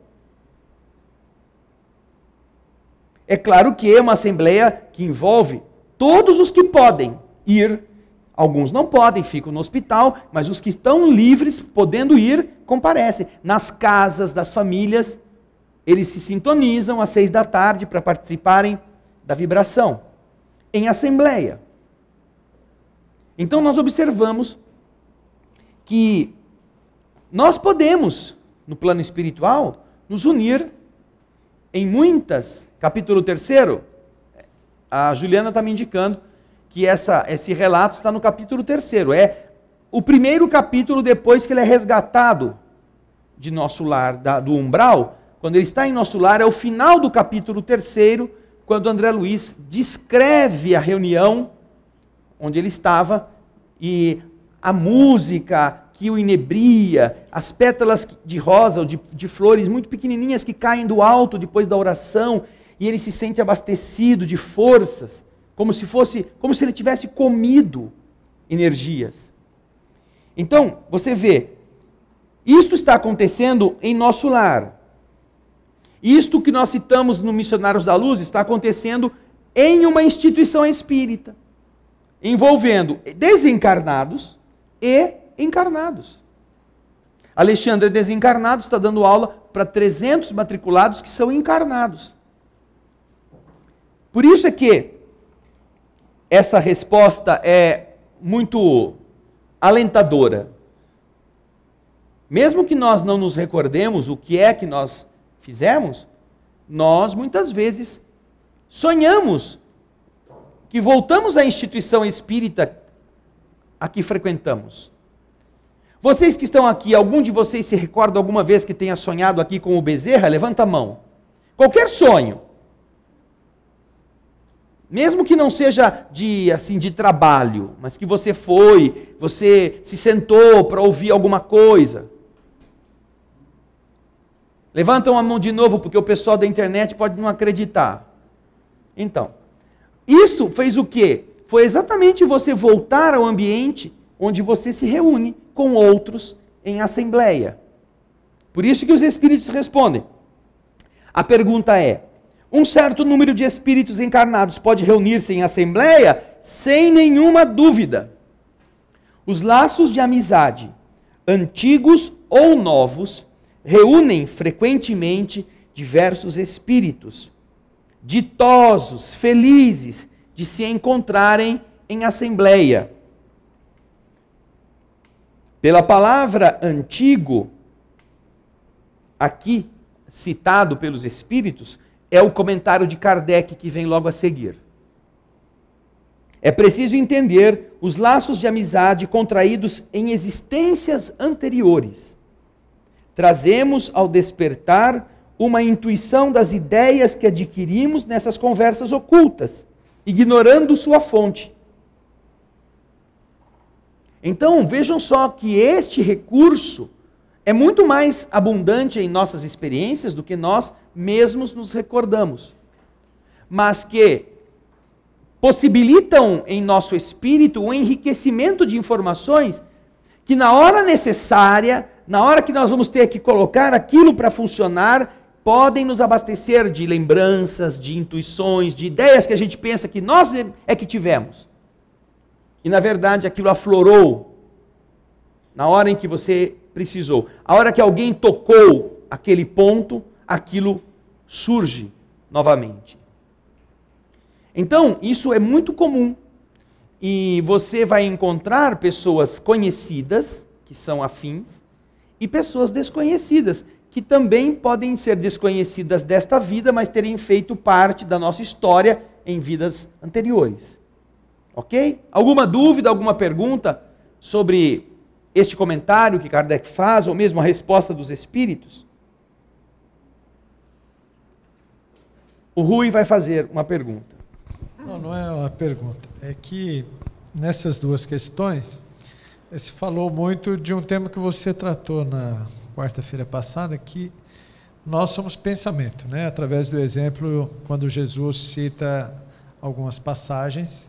É claro que é uma assembleia que envolve todos os que podem ir. Alguns não podem, ficam no hospital, mas os que estão livres, podendo ir, comparecem. Nas casas das famílias, eles se sintonizam às 6 da tarde para participarem da vibração, em assembleia. Então nós observamos que nós podemos, no plano espiritual, nos unir em muitas. Capítulo 3º, a Juliana está me indicando que esse relato está no capítulo 3º. É o primeiro capítulo depois que ele é resgatado de nosso lar, do umbral. Quando ele está em nosso lar, é o final do capítulo 3º, quando André Luiz descreve a reunião onde ele estava e a música que o inebria, as pétalas de rosa ou de flores muito pequenininhas que caem do alto depois da oração, e ele se sente abastecido de forças, como se ele tivesse comido energias. Então, você vê, isto está acontecendo em nosso lar. Isto que nós citamos no Missionários da Luz está acontecendo em uma instituição espírita, envolvendo desencarnados e encarnados. Alexandre é desencarnado, está dando aula para 300 matriculados que são encarnados. Por isso é que essa resposta é muito alentadora. Mesmo que nós não nos recordemos o que é que nós fizemos, nós muitas vezes sonhamos que voltamos à instituição espírita a que frequentamos. Vocês que estão aqui, algum de vocês se recorda alguma vez que tenha sonhado aqui com o Bezerra? Levanta a mão. Qualquer sonho. Mesmo que não seja de trabalho, mas que você se sentou para ouvir alguma coisa. Levantam a mão de novo, porque o pessoal da internet pode não acreditar. Então, isso fez o quê? Foi exatamente você voltar ao ambiente onde você se reúne com outros em assembleia. Por isso que os espíritos respondem. A pergunta é: um certo número de espíritos encarnados pode reunir-se em assembleia? Sem nenhuma dúvida. Os laços de amizade, antigos ou novos, reúnem frequentemente diversos espíritos, ditosos, felizes de se encontrarem em assembleia. Pela palavra antigo, aqui citado pelos espíritos, é o comentário de Kardec que vem logo a seguir. É preciso entender os laços de amizade contraídos em existências anteriores. Trazemos ao despertar uma intuição das ideias que adquirimos nessas conversas ocultas, ignorando sua fonte. Então, vejam só que este recurso é muito mais abundante em nossas experiências do que nós mesmos nos recordamos, mas que possibilitam em nosso espírito o enriquecimento de informações que na hora necessária, na hora que nós vamos ter que colocar aquilo para funcionar, podem nos abastecer de lembranças, de intuições, de ideias que a gente pensa que nós é que tivemos. E na verdade aquilo aflorou na hora em que você precisou. A hora que alguém tocou aquele ponto, aquilo surge novamente. Então, isso é muito comum. E você vai encontrar pessoas conhecidas, que são afins, e pessoas desconhecidas, que também podem ser desconhecidas desta vida, mas terem feito parte da nossa história em vidas anteriores. Ok? Alguma dúvida, alguma pergunta sobre este comentário que Kardec faz, ou mesmo a resposta dos espíritos? O Rui vai fazer uma pergunta. Não é uma pergunta. É que nessas duas questões, se falou muito de um tema que você tratou na quarta-feira passada, que nós somos pensamento, né? Através do exemplo, quando Jesus cita algumas passagens.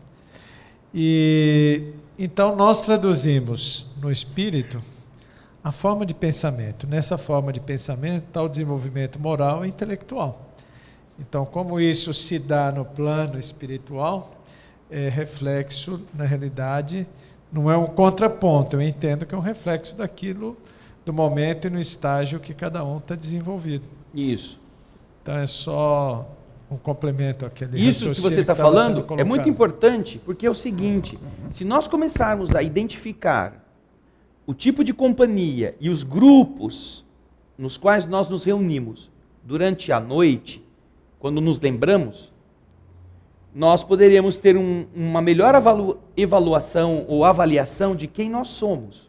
E então nós traduzimos no espírito a forma de pensamento. Nessa forma de pensamento está o desenvolvimento moral e intelectual. Então, como isso se dá no plano espiritual, é reflexo, na realidade, não é um contraponto. Eu entendo que é um reflexo daquilo, do momento e no estágio que cada um está desenvolvido. Isso. Então, é só um complemento àquele isso que você está falando é muito importante, porque é o seguinte: se nós começarmos a identificar o tipo de companhia e os grupos nos quais nós nos reunimos durante a noite, quando nos lembramos, nós poderíamos ter uma melhor avaliação ou avaliação de quem nós somos.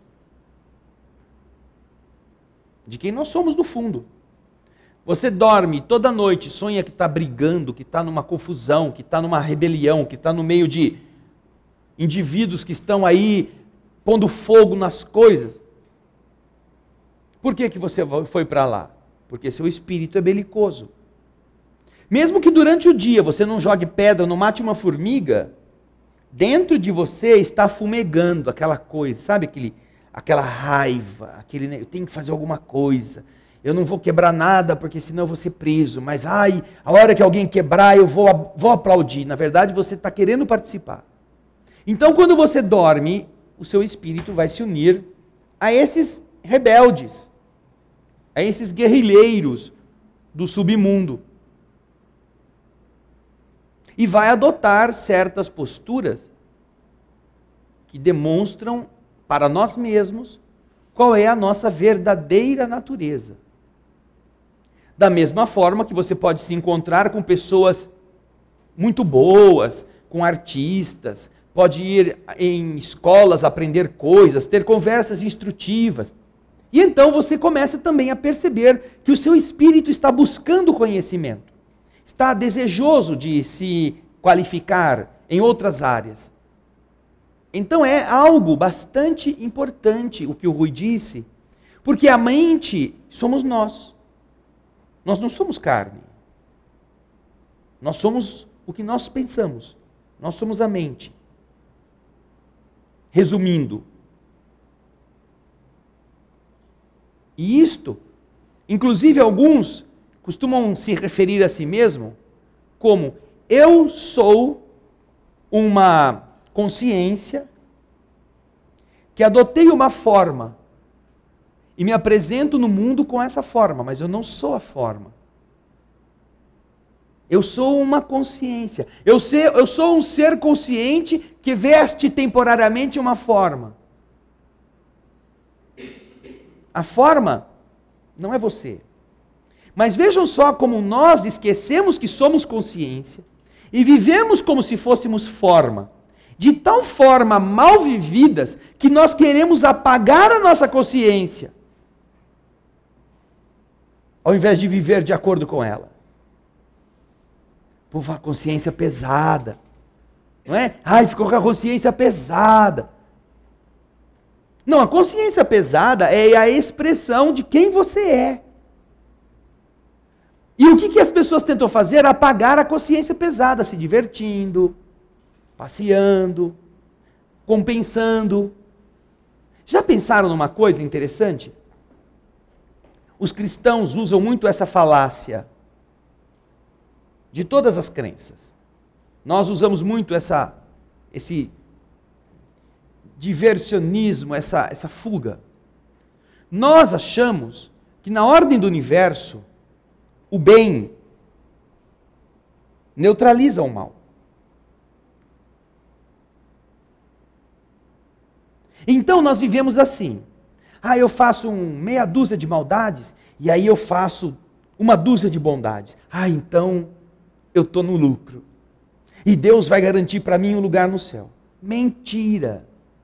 De quem nós somos no fundo. Você dorme toda noite, sonha que está brigando, que está numa confusão, que está numa rebelião, que está no meio de indivíduos que estão aí pondo fogo nas coisas. Por que você foi para lá? Porque seu espírito é belicoso. Mesmo que durante o dia você não jogue pedra, não mate uma formiga, dentro de você está fumegando aquela coisa, sabe? Aquela raiva, eu tenho que fazer alguma coisa. Eu não vou quebrar nada, porque senão eu vou ser preso. Mas, a hora que alguém quebrar, eu vou aplaudir. Na verdade, você está querendo participar. Então, quando você dorme, o seu espírito vai se unir a esses rebeldes, a esses guerrilheiros do submundo. E vai adotar certas posturas que demonstram para nós mesmos qual é a nossa verdadeira natureza. Da mesma forma que você pode se encontrar com pessoas muito boas, com artistas, pode ir em escolas aprender coisas, ter conversas instrutivas. E então você começa também a perceber que o seu espírito está buscando conhecimento, está desejoso de se qualificar em outras áreas. Então é algo bastante importante o que o Rui disse, porque a mente somos nós. Nós não somos carne. Nós somos o que nós pensamos. Nós somos a mente. Resumindo. E isto Inclusive, alguns costumam se referir a si mesmo como: eu sou uma consciência que adotei uma forma e me apresento no mundo com essa forma, mas eu não sou a forma. Eu sou uma consciência. Eu sou um ser consciente que veste temporariamente uma forma. A forma não é você. Mas vejam só como nós esquecemos que somos consciência e vivemos como se fôssemos forma. De tal forma mal vividas que nós queremos apagar a nossa consciência, ao invés de viver de acordo com ela. Pô, a consciência pesada. Não é? Ai, ficou com a consciência pesada. Não, a consciência pesada é a expressão de quem você é. E o que as pessoas tentam fazer? Apagar a consciência pesada, se divertindo, passeando, compensando. Já pensaram numa coisa interessante? Os cristãos usam muito essa falácia de todas as crenças. Nós usamos muito esse diversionismo, essa fuga. Nós achamos que na ordem do universo, o bem neutraliza o mal. Então nós vivemos assim. Eu faço meia dúzia de maldades e aí eu faço uma dúzia de bondades. Então eu estou no lucro. E Deus vai garantir para mim um lugar no céu. Mentira.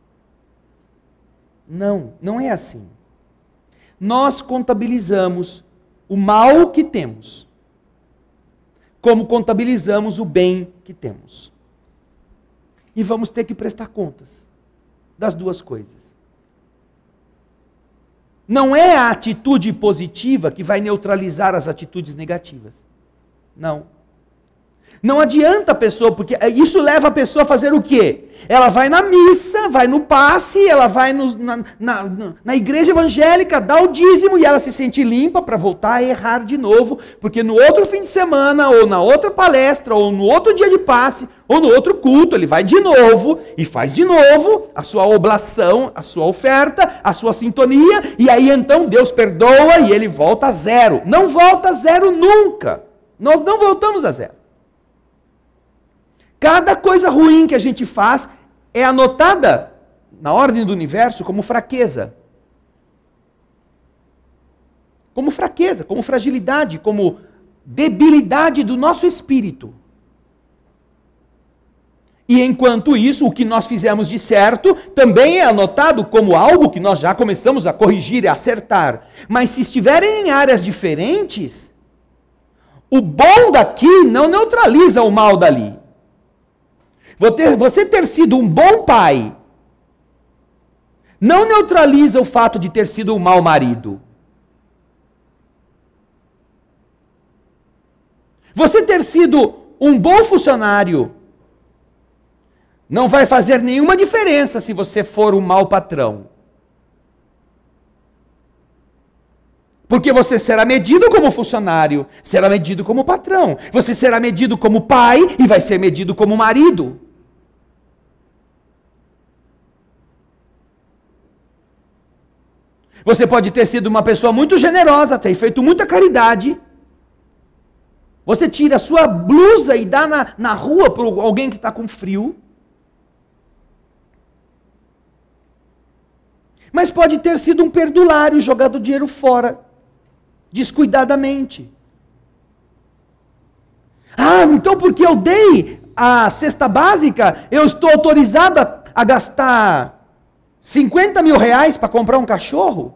Não é assim. Nós contabilizamos o mal que temos, como contabilizamos o bem que temos. E vamos ter que prestar contas das duas coisas. Não é a atitude positiva que vai neutralizar as atitudes negativas. Não. Não adianta a pessoa, porque isso leva a pessoa a fazer o quê? Ela vai na missa, vai no passe, ela vai na igreja evangélica, dá o dízimo e ela se sente limpa para voltar a errar de novo, porque no outro fim de semana, ou na outra palestra, ou no outro dia de passe, ou no outro culto, ele vai de novo e faz de novo a sua oblação, a sua oferta, a sua sintonia, e aí então Deus perdoa e ele volta a zero. Não volta a zero nunca. Nós não voltamos a zero. Cada coisa ruim que a gente faz é anotada na ordem do universo como fraqueza. Como fraqueza, como fragilidade, como debilidade do nosso espírito. E enquanto isso, o que nós fizemos de certo também é anotado como algo que nós já começamos a corrigir e a acertar. Mas se estiverem em áreas diferentes, o bom daqui não neutraliza o mal dali. Você ter sido um bom pai não neutraliza o fato de ter sido um mau marido. Você ter sido um bom funcionário não vai fazer nenhuma diferença se você for um mau patrão. Porque você será medido como funcionário, será medido como patrão. Você será medido como pai e vai ser medido como marido. Você pode ter sido uma pessoa muito generosa, ter feito muita caridade. Você tira a sua blusa e dá na rua para alguém que está com frio. Mas pode ter sido um perdulário, jogado dinheiro fora, descuidadamente. Então porque eu dei a cesta básica, eu estou autorizado a gastar 50 mil reais para comprar um cachorro?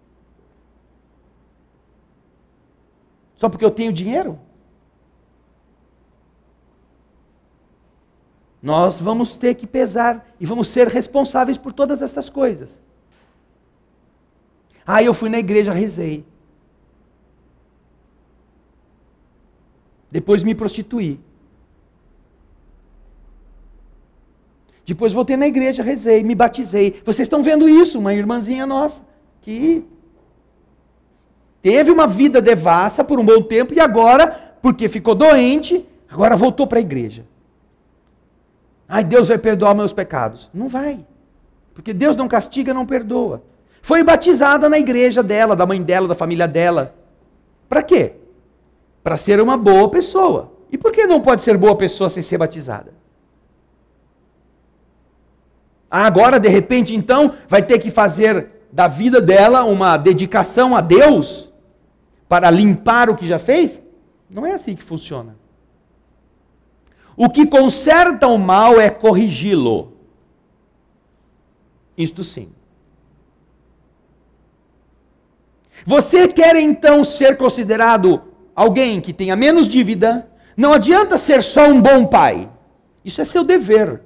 Só porque eu tenho dinheiro? Nós vamos ter que pesar e vamos ser responsáveis por todas essas coisas. Eu fui na igreja, rezei. Depois me prostituí. Depois voltei na igreja, rezei, me batizei. Vocês estão vendo isso, uma irmãzinha nossa, que teve uma vida devassa por um bom tempo e agora, porque ficou doente, agora voltou para a igreja. Ai, Deus vai perdoar meus pecados. Não vai. Porque Deus não castiga, não perdoa. Foi batizada na igreja dela, da mãe dela, da família dela. Para quê? Para ser uma boa pessoa. E por que não pode ser boa pessoa sem ser batizada? Agora, de repente, então, vai ter que fazer da vida dela uma dedicação a Deus para limpar o que já fez? Não é assim que funciona. O que conserta o mal é corrigi-lo. Isto sim. Você quer então ser considerado alguém que tenha menos dívida? Não adianta ser só um bom pai. Isso é seu dever.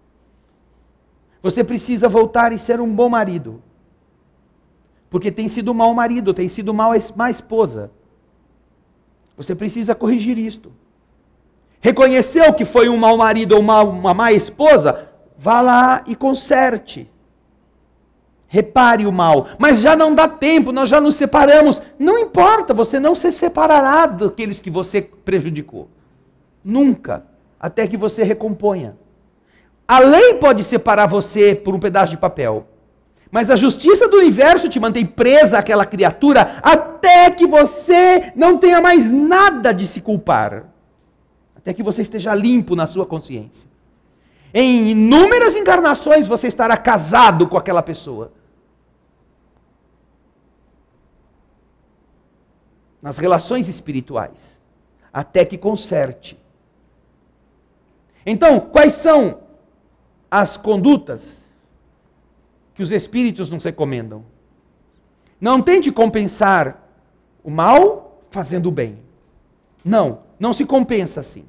Você precisa voltar e ser um bom marido. Porque tem sido mau marido, tem sido má esposa. Você precisa corrigir isto. Reconheceu que foi um mau marido ou uma má esposa? Vá lá e conserte. Repare o mal. Mas já não dá tempo, nós já nos separamos. Não importa, você não se separará daqueles que você prejudicou. Nunca. Até que você recomponha. A lei pode separar você por um pedaço de papel. Mas a justiça do universo te mantém presa àquela criatura até que você não tenha mais nada de se culpar. Até que você esteja limpo na sua consciência. Em inúmeras encarnações você estará casado com aquela pessoa. Nas relações espirituais. Até que conserte. Então, quais são as condutas que os espíritos nos recomendam? Não tente compensar o mal fazendo o bem. Não se compensa assim.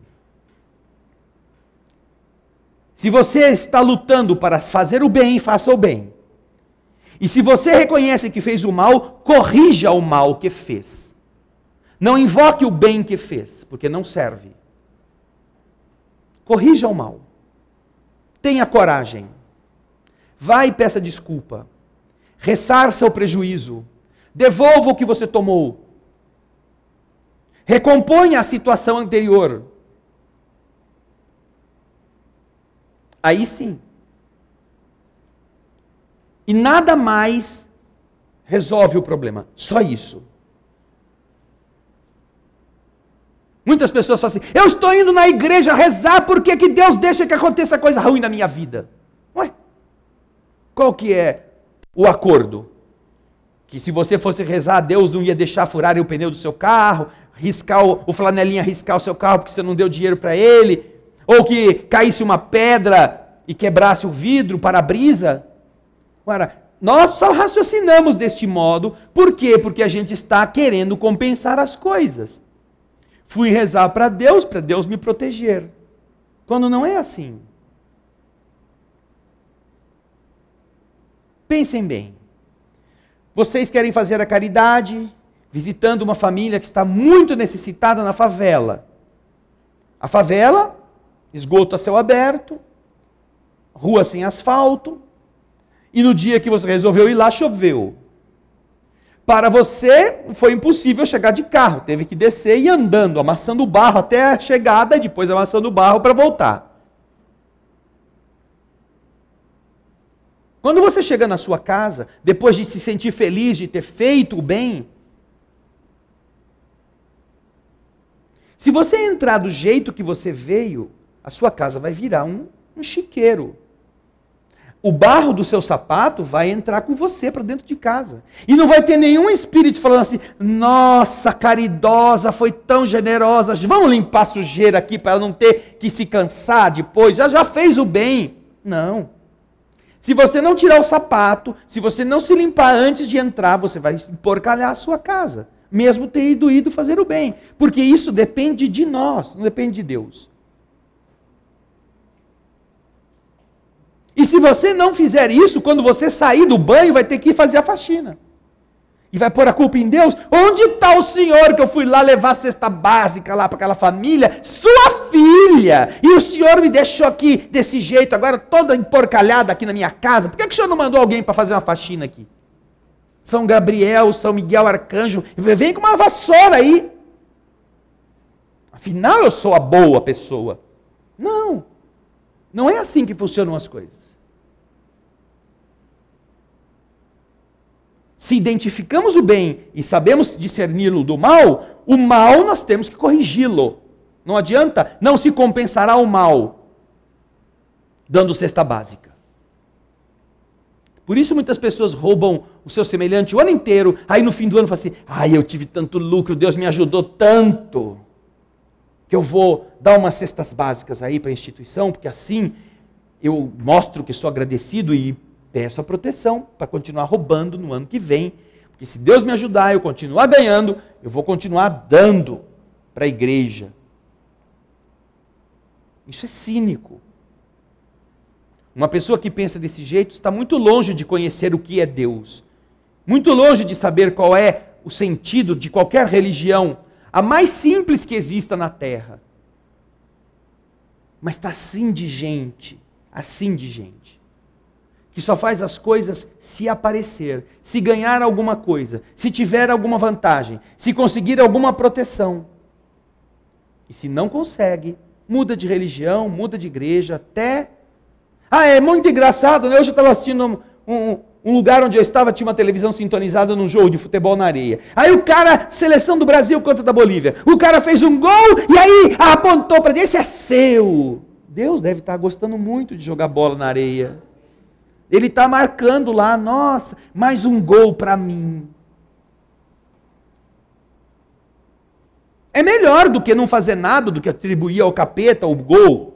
Se você está lutando para fazer o bem, faça o bem. E se você reconhece que fez o mal, corrija o mal que fez. Não invoque o bem que fez, porque não serve. Corrija o mal. Tenha coragem. Vá e peça desculpa. Ressarça o prejuízo. Devolva o que você tomou. Recomponha a situação anterior. Aí sim. E nada mais resolve o problema. Só isso. Muitas pessoas falam assim, eu estou indo na igreja rezar porque que Deus deixa que aconteça coisa ruim na minha vida. Ué? Qual que é o acordo? Que se você fosse rezar, Deus não ia deixar furarem o pneu do seu carro, riscar o flanelinha riscar o seu carro porque você não deu dinheiro para ele, ou que caísse uma pedra e quebrasse o vidro, para-brisa. Ora, nós só raciocinamos deste modo, por quê? Porque a gente está querendo compensar as coisas. Fui rezar para Deus me proteger. Quando não é assim. Pensem bem. Vocês querem fazer a caridade visitando uma família que está muito necessitada na favela. A favela, esgoto a céu aberto, rua sem asfalto, e no dia que você resolveu ir lá, choveu. Para você, foi impossível chegar de carro, teve que descer e ir andando, amassando o barro até a chegada, e depois amassando o barro para voltar. Quando você chega na sua casa, depois de se sentir feliz de ter feito o bem, se você entrar do jeito que você veio, a sua casa vai virar um chiqueiro. O barro do seu sapato vai entrar com você para dentro de casa. E não vai ter nenhum espírito falando assim, nossa, caridosa, foi tão generosa, vamos limpar a sujeira aqui para ela não ter que se cansar depois, já fez o bem. Não. Se você não tirar o sapato, se você não se limpar antes de entrar, você vai emporcalhar a sua casa. Mesmo ter ido fazer o bem. Porque isso depende de nós, não depende de Deus. E se você não fizer isso, quando você sair do banho, vai ter que ir fazer a faxina. E vai pôr a culpa em Deus. Onde está o senhor que eu fui lá levar a cesta básica lá para aquela família? Sua filha! E o senhor me deixou aqui desse jeito, agora toda emporcalhada aqui na minha casa. Por que o senhor não mandou alguém para fazer uma faxina aqui? São Gabriel, São Miguel Arcanjo, vem com uma vassoura aí. Afinal, eu sou a boa pessoa. Não, não é assim que funcionam as coisas. Se identificamos o bem e sabemos discerni-lo do mal, o mal nós temos que corrigi-lo. Não adianta, não se compensará o mal dando cesta básica. Por isso muitas pessoas roubam o seu semelhante o ano inteiro, aí no fim do ano falam assim, eu tive tanto lucro, Deus me ajudou tanto, que eu vou dar umas cestas básicas aí para a instituição, porque assim eu mostro que sou agradecido e peço a proteção para continuar roubando no ano que vem, porque se Deus me ajudar, eu continuar ganhando, eu vou continuar dando para a igreja. Isso é cínico. Uma pessoa que pensa desse jeito está muito longe de conhecer o que é Deus. Muito longe de saber qual é o sentido de qualquer religião, a mais simples que exista na Terra. Mas está assim de gente, que só faz as coisas se aparecer, se ganhar alguma coisa, se tiver alguma vantagem, se conseguir alguma proteção. E se não consegue, muda de religião, muda de igreja, até... é muito engraçado, né? Hoje eu estava assistindo um lugar onde eu estava, tinha uma televisão sintonizada num jogo de futebol na areia. Aí o cara, seleção do Brasil contra da Bolívia, o cara fez um gol e aí apontou para esse é seu. Deus deve estar gostando muito de jogar bola na areia. Ele está marcando lá, nossa, mais um gol para mim. É melhor do que não fazer nada, do que atribuir ao capeta o gol.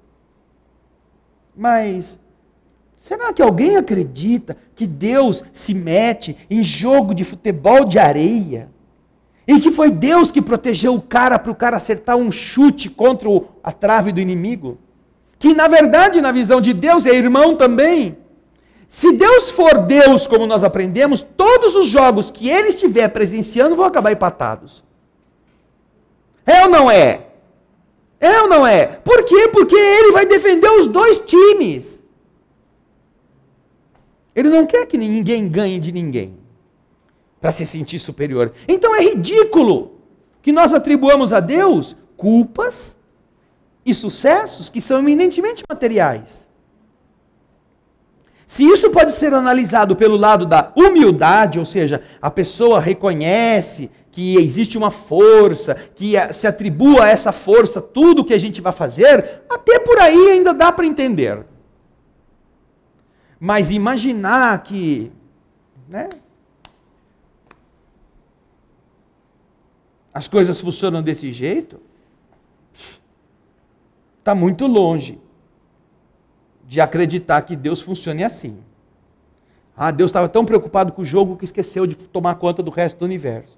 Mas, será que alguém acredita que Deus se mete em jogo de futebol de areia? E que foi Deus que protegeu o cara para o cara acertar um chute contra a trave do inimigo? Que na verdade, na visão de Deus, é irmão também. Se Deus for Deus, como nós aprendemos, todos os jogos que Ele estiver presenciando vão acabar empatados. É ou não é? É ou não é? Por quê? Porque Ele vai defender os dois times. Ele não quer que ninguém ganhe de ninguém, para se sentir superior. Então é ridículo que nós atribuamos a Deus culpas e sucessos que são eminentemente materiais. Se isso pode ser analisado pelo lado da humildade, ou seja, a pessoa reconhece que existe uma força, que se atribua a essa força tudo o que a gente vai fazer, até por aí ainda dá para entender. Mas imaginar que, as coisas funcionam desse jeito, está muito longe de acreditar que Deus funcione assim. Deus estava tão preocupado com o jogo que esqueceu de tomar conta do resto do universo.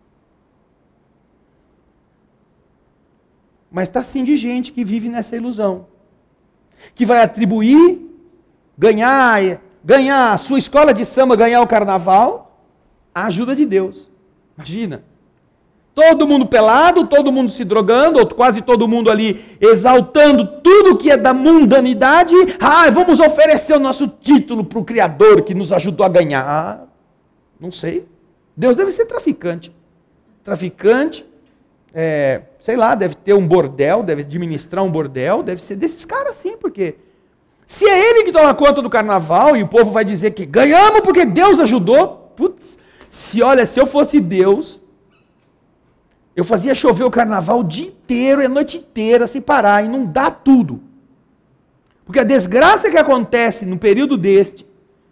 Mas está sim de gente que vive nessa ilusão. Que vai atribuir, ganhar a sua escola de samba, ganhar o carnaval, a ajuda de Deus. Imagina. Todo mundo pelado, todo mundo se drogando, ou quase todo mundo ali exaltando tudo que é da mundanidade. Vamos oferecer o nosso título para o Criador que nos ajudou a ganhar. Não sei. Deus deve ser traficante. Traficante, sei lá, deve ter um bordel, deve administrar um bordel, deve ser desses caras sim, porque se é ele que toma conta do carnaval e o povo vai dizer que ganhamos porque Deus ajudou, putz, se eu fosse Deus... Eu fazia chover o carnaval o dia inteiro e a noite inteira sem parar, inundar tudo. Porque a desgraça que acontece no período deste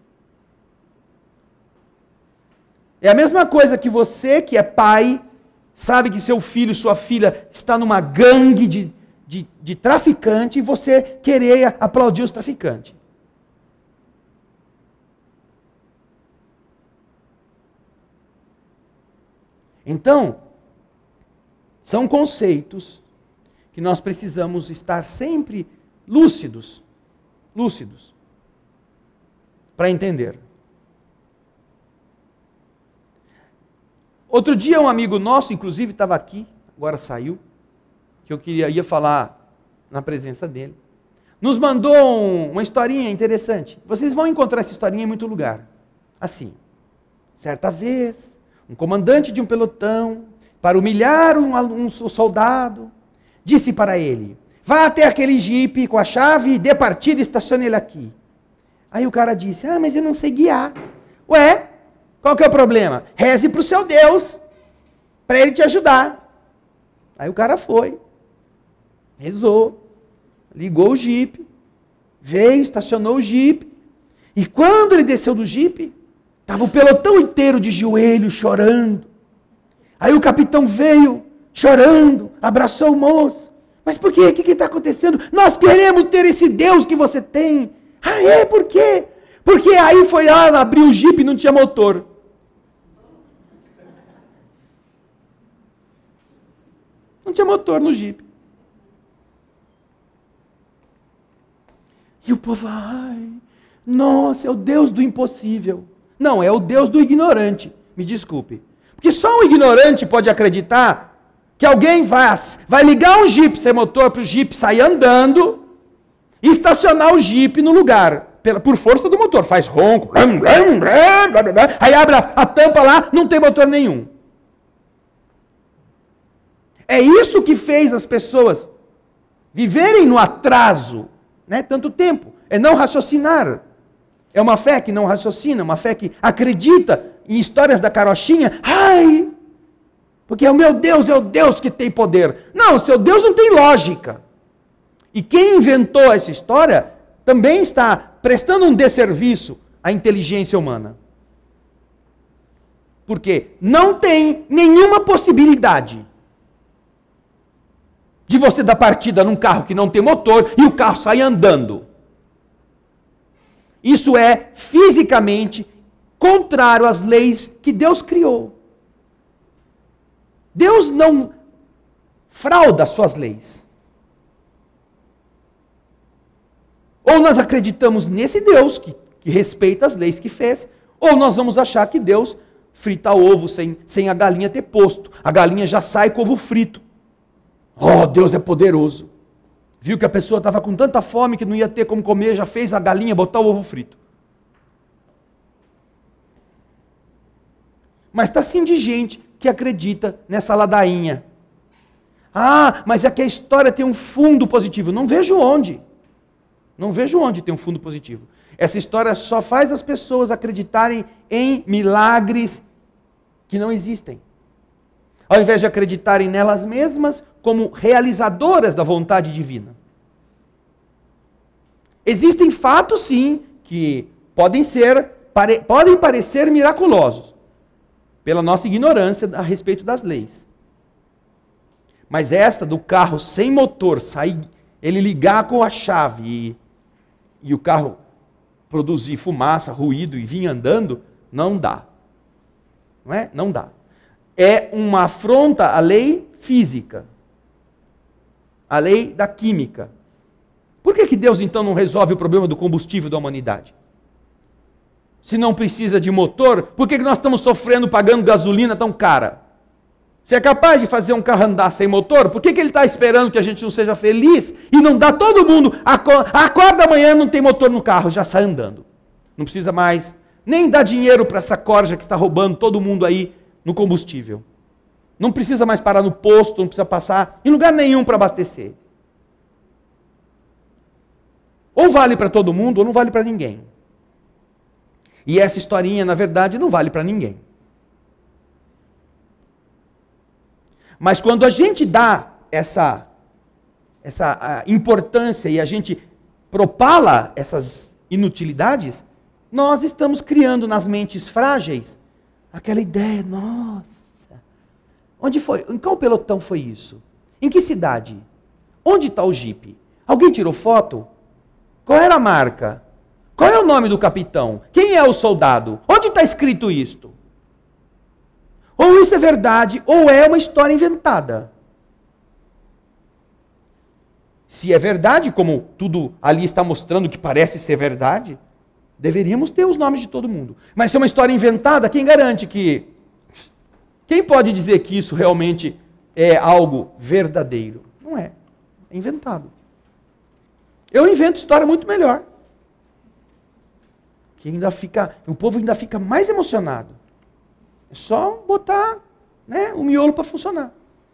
é a mesma coisa que você, que é pai, sabe que seu filho, sua filha está numa gangue de traficante e você querer aplaudir os traficantes. Então, são conceitos que nós precisamos estar sempre lúcidos para entender. Outro dia um amigo nosso, inclusive estava aqui, agora saiu, que eu ia falar na presença dele, nos mandou uma historinha interessante. Vocês vão encontrar essa historinha em muito lugar. Assim, certa vez, um comandante de um pelotão, para humilhar um soldado, disse para ele: vá até aquele jipe com a chave e dê partida e estacione ele aqui. Aí o cara disse: mas eu não sei guiar. Ué, qual que é o problema? Reze para o seu Deus, para ele te ajudar. Aí o cara foi, rezou, ligou o jipe, veio, estacionou o jipe, e quando ele desceu do jipe, estava o pelotão inteiro de joelho, chorando. Aí o capitão veio, chorando, abraçou o moço. Mas por quê? O que está acontecendo? Nós queremos ter esse Deus que você tem. Por quê? Porque aí foi lá, abriu o jipe e não tinha motor. Não tinha motor no jipe. E o povo, nossa, é o Deus do impossível. Não, é o Deus do ignorante. Me desculpe. Porque só um ignorante pode acreditar que alguém vai ligar um jipe sem motor para o jipe sair andando e estacionar o jipe no lugar, por força do motor. Faz ronco, aí abre a tampa lá, não tem motor nenhum. É isso que fez as pessoas viverem no atraso, tanto tempo. É não raciocinar. É uma fé que não raciocina, uma fé que acredita em histórias da carochinha. Porque o meu Deus é o Deus que tem poder. Não, seu Deus não tem lógica. E quem inventou essa história também está prestando um desserviço à inteligência humana. Porque não tem nenhuma possibilidade de você dar partida num carro que não tem motor e o carro sair andando. Isso é fisicamente contrário às leis que Deus criou. Deus não frauda as suas leis. Ou nós acreditamos nesse Deus que respeita as leis que fez, ou nós vamos achar que Deus frita ovo sem a galinha ter posto. A galinha já sai com ovo frito. Deus é poderoso. Viu que a pessoa estava com tanta fome que não ia ter como comer, já fez a galinha botar o ovo frito. Mas está sim de gente que acredita nessa ladainha. Mas é que a história tem um fundo positivo. Não vejo onde. Não vejo onde tem um fundo positivo. Essa história só faz as pessoas acreditarem em milagres que não existem. Ao invés de acreditarem nelas mesmas como realizadoras da vontade divina. Existem fatos, sim, que podem parecer miraculosos, pela nossa ignorância a respeito das leis. Mas esta do carro sem motor, ele ligar com a chave e o carro produzir fumaça, ruído e vir andando, não dá. Não é? Não dá. É uma afronta à lei física, à lei da química. Por que Deus então não resolve o problema do combustível da humanidade? Se não precisa de motor, por que nós estamos sofrendo pagando gasolina tão cara? Se é capaz de fazer um carro andar sem motor, por que ele está esperando que a gente não seja feliz e não dá todo mundo, acorda amanhã, não tem motor no carro, já sai andando. Não precisa mais nem dar dinheiro para essa corja que está roubando todo mundo aí no combustível. Não precisa mais parar no posto, não precisa passar em lugar nenhum para abastecer. Ou vale para todo mundo ou não vale para ninguém. E essa historinha, na verdade, não vale para ninguém. Mas quando a gente dá essa importância e a gente propala essas inutilidades, nós estamos criando nas mentes frágeis aquela ideia, nossa, onde foi? Em qual pelotão foi isso? Em que cidade? Onde está o jipe? Alguém tirou foto? Qual era a marca? Qual é o nome do capitão? Quem é o soldado? Onde está escrito isto? Ou isso é verdade, ou é uma história inventada. Se é verdade, como tudo ali está mostrando que parece ser verdade, deveríamos ter os nomes de todo mundo. Mas se é uma história inventada, quem garante que... Quem pode dizer que isso realmente é algo verdadeiro? Não é. É inventado. Eu invento história muito melhor. Que o povo ainda fica mais emocionado. É só botar, né, o miolo para funcionar.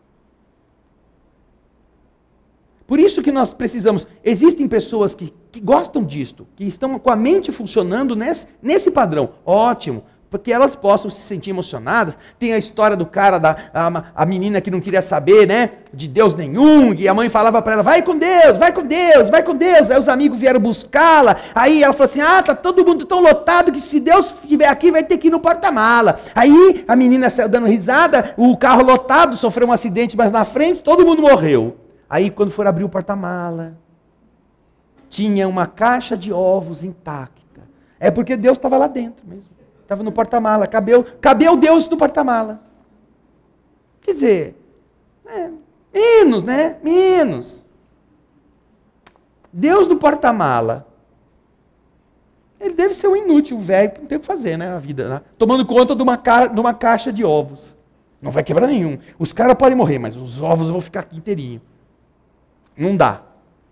Por isso que nós precisamos. Existem pessoas que gostam disto, que estão com a mente funcionando nesse padrão. Ótimo, porque elas possam se sentir emocionadas. Tem a história do cara, a menina que não queria saber, né, de Deus nenhum, e a mãe falava para ela, vai com Deus, vai com Deus, vai com Deus. Aí os amigos vieram buscá-la, aí ela falou assim, tá todo mundo tão lotado que se Deus estiver aqui vai ter que ir no porta-mala. Aí a menina saiu dando risada, o carro lotado, sofreu um acidente mais na frente, todo mundo morreu. Aí, quando for abrir o porta-mala, tinha uma caixa de ovos intacta. É porque Deus estava lá dentro mesmo. Estava no porta-mala. Cabeu Deus no porta-mala. Quer dizer, menos, né? Menos. Deus no porta-mala. Ele deve ser um inútil, um velho, que não tem o que fazer, né? A vida, né? Tomando conta de uma caixa de ovos. Não vai quebrar nenhum. Os caras podem morrer, mas os ovos vão ficar aqui inteirinho. Não dá.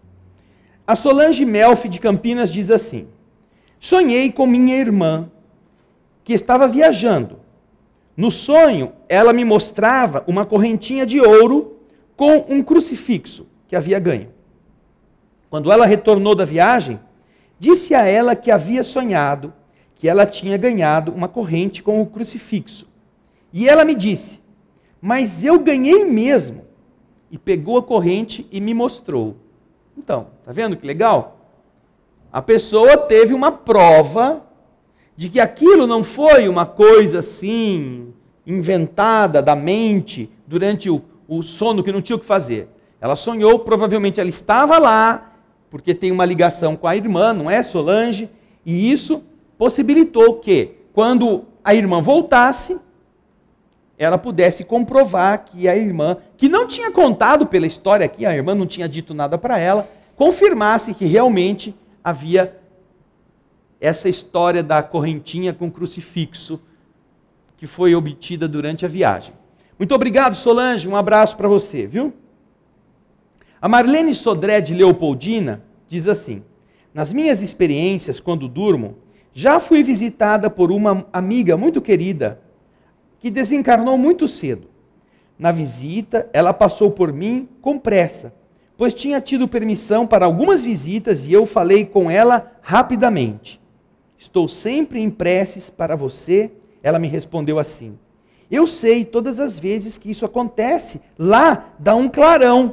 A Solange Melfi de Campinas diz assim: sonhei com minha irmã, que estava viajando. No sonho, ela me mostrava uma correntinha de ouro com um crucifixo que havia ganho. Quando ela retornou da viagem, disse a ela que havia sonhado que ela tinha ganhado uma corrente com o crucifixo. E ela me disse, mas eu ganhei mesmo. E pegou a corrente e me mostrou. Então, tá vendo que legal? A pessoa teve uma prova de que aquilo não foi uma coisa assim, inventada da mente durante o sono que não tinha o que fazer. Ela sonhou, provavelmente ela estava lá, porque tem uma ligação com a irmã, não é, Solange? E isso possibilitou que, quando a irmã voltasse, ela pudesse comprovar que a irmã, que não tinha contado pela história aqui, a irmã não tinha dito nada para ela, confirmasse que realmente havia essa história da correntinha com crucifixo que foi obtida durante a viagem. Muito obrigado, Solange, um abraço para você, viu? A Marlene Sodré de Leopoldina diz assim: nas minhas experiências quando durmo, já fui visitada por uma amiga muito querida, que desencarnou muito cedo. Na visita, ela passou por mim com pressa, pois tinha tido permissão para algumas visitas e eu falei com ela rapidamente. Estou sempre em preces para você. Ela me respondeu assim: eu sei todas as vezes que isso acontece, lá dá um clarão.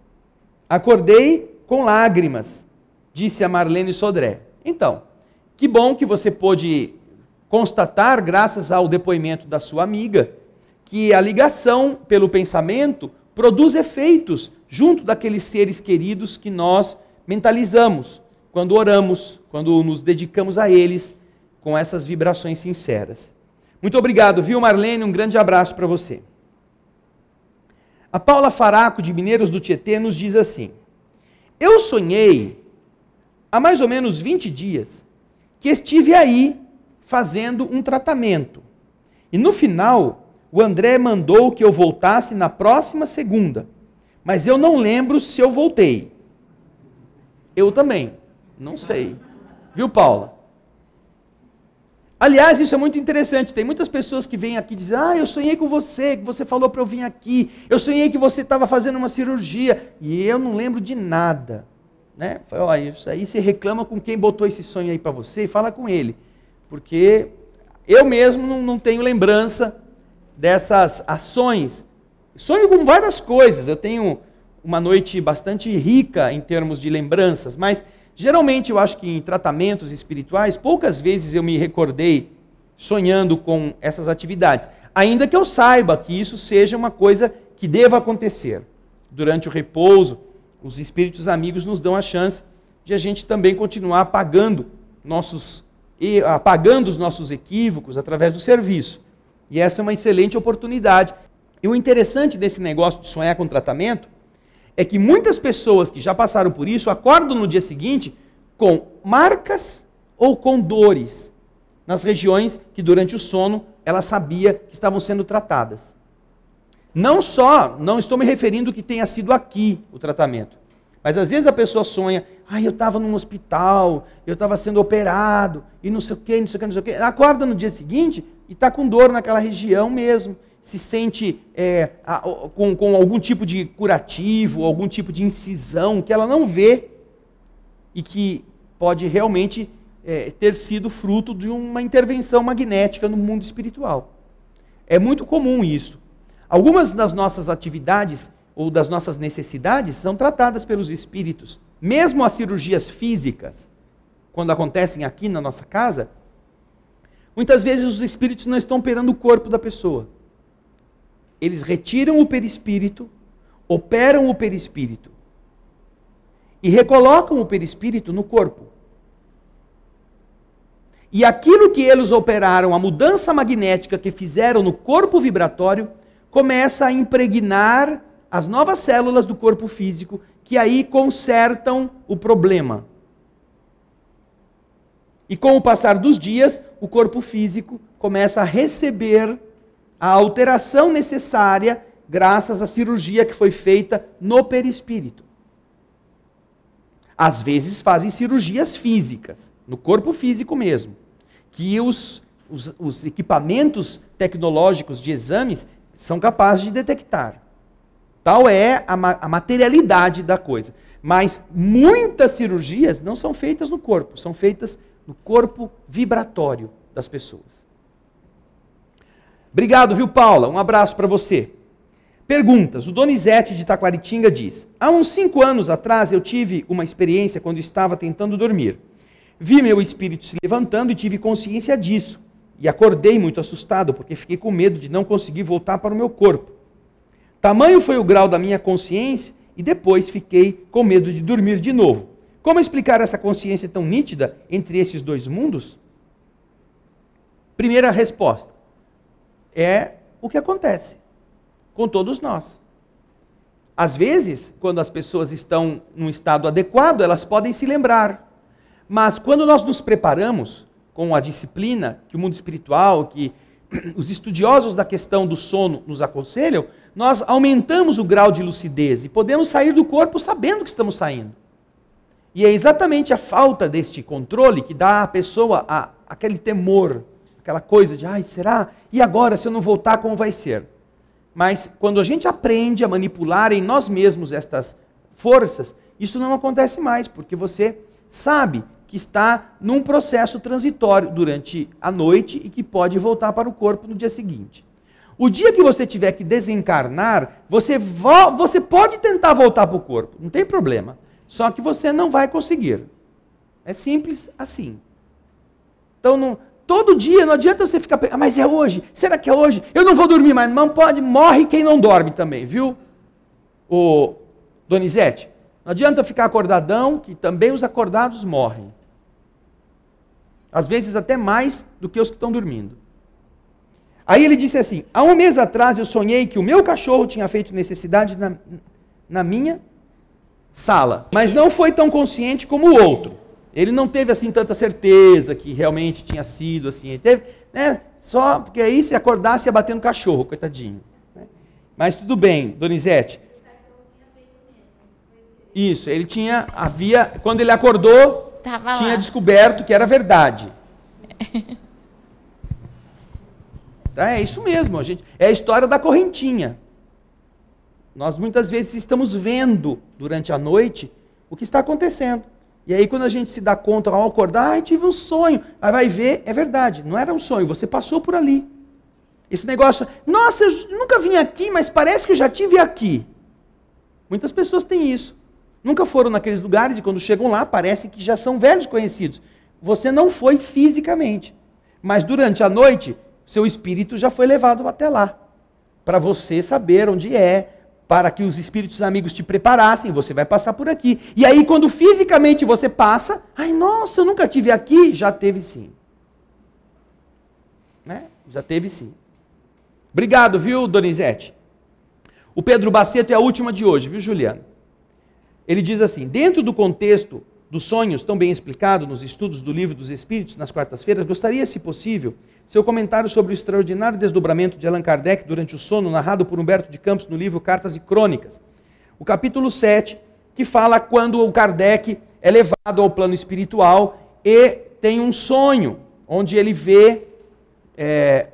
Acordei com lágrimas, disse a Marlene Sodré. Então, que bom que você pôde constatar, graças ao depoimento da sua amiga, que a ligação pelo pensamento produz efeitos junto daqueles seres queridos que nós mentalizamos quando oramos, quando nos dedicamos a eles com essas vibrações sinceras. Muito obrigado, viu, Marlene? Um grande abraço para você. A Paula Faraco, de Mineiros do Tietê, nos diz assim: eu sonhei, há mais ou menos 20 dias, que estive aí fazendo um tratamento. E no final, o André mandou que eu voltasse na próxima segunda. Mas eu não lembro se eu voltei. Eu também. Não sei. Viu, Paula? Aliás, isso é muito interessante. Tem muitas pessoas que vêm aqui e dizem: eu sonhei com você, que você falou para eu vir aqui. Eu sonhei que você estava fazendo uma cirurgia. E eu não lembro de nada. Né? Olha, isso aí você reclama com quem botou esse sonho aí para você e fala com ele. Porque eu mesmo não tenho lembrança dessas ações. Sonho com várias coisas. Eu tenho uma noite bastante rica em termos de lembranças, mas geralmente eu acho que em tratamentos espirituais, poucas vezes eu me recordei sonhando com essas atividades. Ainda que eu saiba que isso seja uma coisa que deva acontecer. Durante o repouso, os espíritos amigos nos dão a chance de a gente também continuar apagando os nossos equívocos através do serviço. E essa é uma excelente oportunidade. E o interessante desse negócio de sonhar com tratamento é que muitas pessoas que já passaram por isso acordam no dia seguinte com marcas ou com dores nas regiões que durante o sono ela sabia que estavam sendo tratadas. Não estou me referindo que tenha sido aqui o tratamento, mas às vezes a pessoa sonha: eu estava num hospital, eu estava sendo operado, e não sei o que, não sei o que, não sei o que. Acorda no dia seguinte e está com dor naquela região mesmo. Se sente com algum tipo de curativo, algum tipo de incisão que ela não vê e que pode realmente ter sido fruto de uma intervenção magnética no mundo espiritual. É muito comum isso. Algumas das nossas atividades ou das nossas necessidades são tratadas pelos espíritos. Mesmo as cirurgias físicas, quando acontecem aqui na nossa casa, muitas vezes os espíritos não estão operando o corpo da pessoa. Eles retiram o perispírito, operam o perispírito e recolocam o perispírito no corpo. E aquilo que eles operaram, a mudança magnética que fizeram no corpo vibratório, começa a impregnar as novas células do corpo físico, que aí consertam o problema. E com o passar dos dias, o corpo físico começa a receber a alteração necessária graças à cirurgia que foi feita no perispírito. Às vezes fazem cirurgias físicas, no corpo físico mesmo, que os equipamentos tecnológicos de exames são capazes de detectar. Tal é a materialidade da coisa. Mas muitas cirurgias não são feitas no corpo, são feitas no corpo vibratório das pessoas. Obrigado, viu, Paula? Um abraço para você. Perguntas. O Donizete de Taquaritinga diz: há uns 5 anos atrás eu tive uma experiência quando estava tentando dormir. Vi meu espírito se levantando e tive consciência disso. E acordei muito assustado, porque fiquei com medo de não conseguir voltar para o meu corpo. Tamanho foi o grau da minha consciência e depois fiquei com medo de dormir de novo. Como explicar essa consciência tão nítida entre esses dois mundos? Primeira resposta. É o que acontece com todos nós. Às vezes, quando as pessoas estão num estado adequado, elas podem se lembrar. Mas quando nós nos preparamos com a disciplina que o mundo espiritual, que os estudiosos da questão do sono nos aconselham, nós aumentamos o grau de lucidez e podemos sair do corpo sabendo que estamos saindo. E é exatamente a falta deste controle que dá à pessoa aquele temor, aquela coisa de, ai, será? E agora, se eu não voltar, como vai ser? Mas quando a gente aprende a manipular em nós mesmos estas forças, isso não acontece mais, porque você sabe que está num processo transitório durante a noite e que pode voltar para o corpo no dia seguinte. O dia que você tiver que desencarnar, você pode tentar voltar para o corpo, não tem problema. Só que você não vai conseguir. É simples assim. Então, todo dia, não adianta você ficar pensando, mas é hoje? Será que é hoje? Eu não vou dormir, mas não pode, morre quem não dorme também, viu? O Donizete, não adianta ficar acordadão, que também os acordados morrem. Às vezes até mais do que os que estão dormindo. Aí ele disse assim, há 1 mês atrás eu sonhei que o meu cachorro tinha feito necessidade na minha sala, mas não foi tão consciente como o outro. Ele não teve assim tanta certeza que realmente tinha sido assim. Ele teve, né, só porque aí se acordasse ia bater no cachorro, coitadinho. Mas tudo bem, Donizete. Isso, ele quando ele acordou, tinha descoberto que era verdade. É isso mesmo, é a história da correntinha. Nós muitas vezes estamos vendo durante a noite o que está acontecendo. E aí quando a gente se dá conta ao acordar, tive um sonho. Aí vai ver, é verdade, não era um sonho, você passou por ali. Esse negócio, nossa, eu nunca vim aqui, mas parece que eu já estive aqui. Muitas pessoas têm isso. Nunca foram naqueles lugares e quando chegam lá, parece que já são velhos conhecidos. Você não foi fisicamente, mas durante a noite, seu espírito já foi levado até lá. Para você saber onde é, para que os espíritos amigos te preparassem, você vai passar por aqui. E aí, quando fisicamente você passa, ai, nossa, eu nunca estive aqui, já teve sim. Né? Já teve sim. Obrigado, viu, Donizete? O Pedro Baceto é a última de hoje, viu, Juliana? Ele diz assim, dentro do contexto dos sonhos, tão bem explicado nos estudos do Livro dos Espíritos, nas quartas-feiras, gostaria, se possível, seu comentário sobre o extraordinário desdobramento de Allan Kardec durante o sono, narrado por Humberto de Campos no livro Cartas e Crônicas. O capítulo 7, que fala quando o Kardec é levado ao plano espiritual e tem um sonho, onde ele vê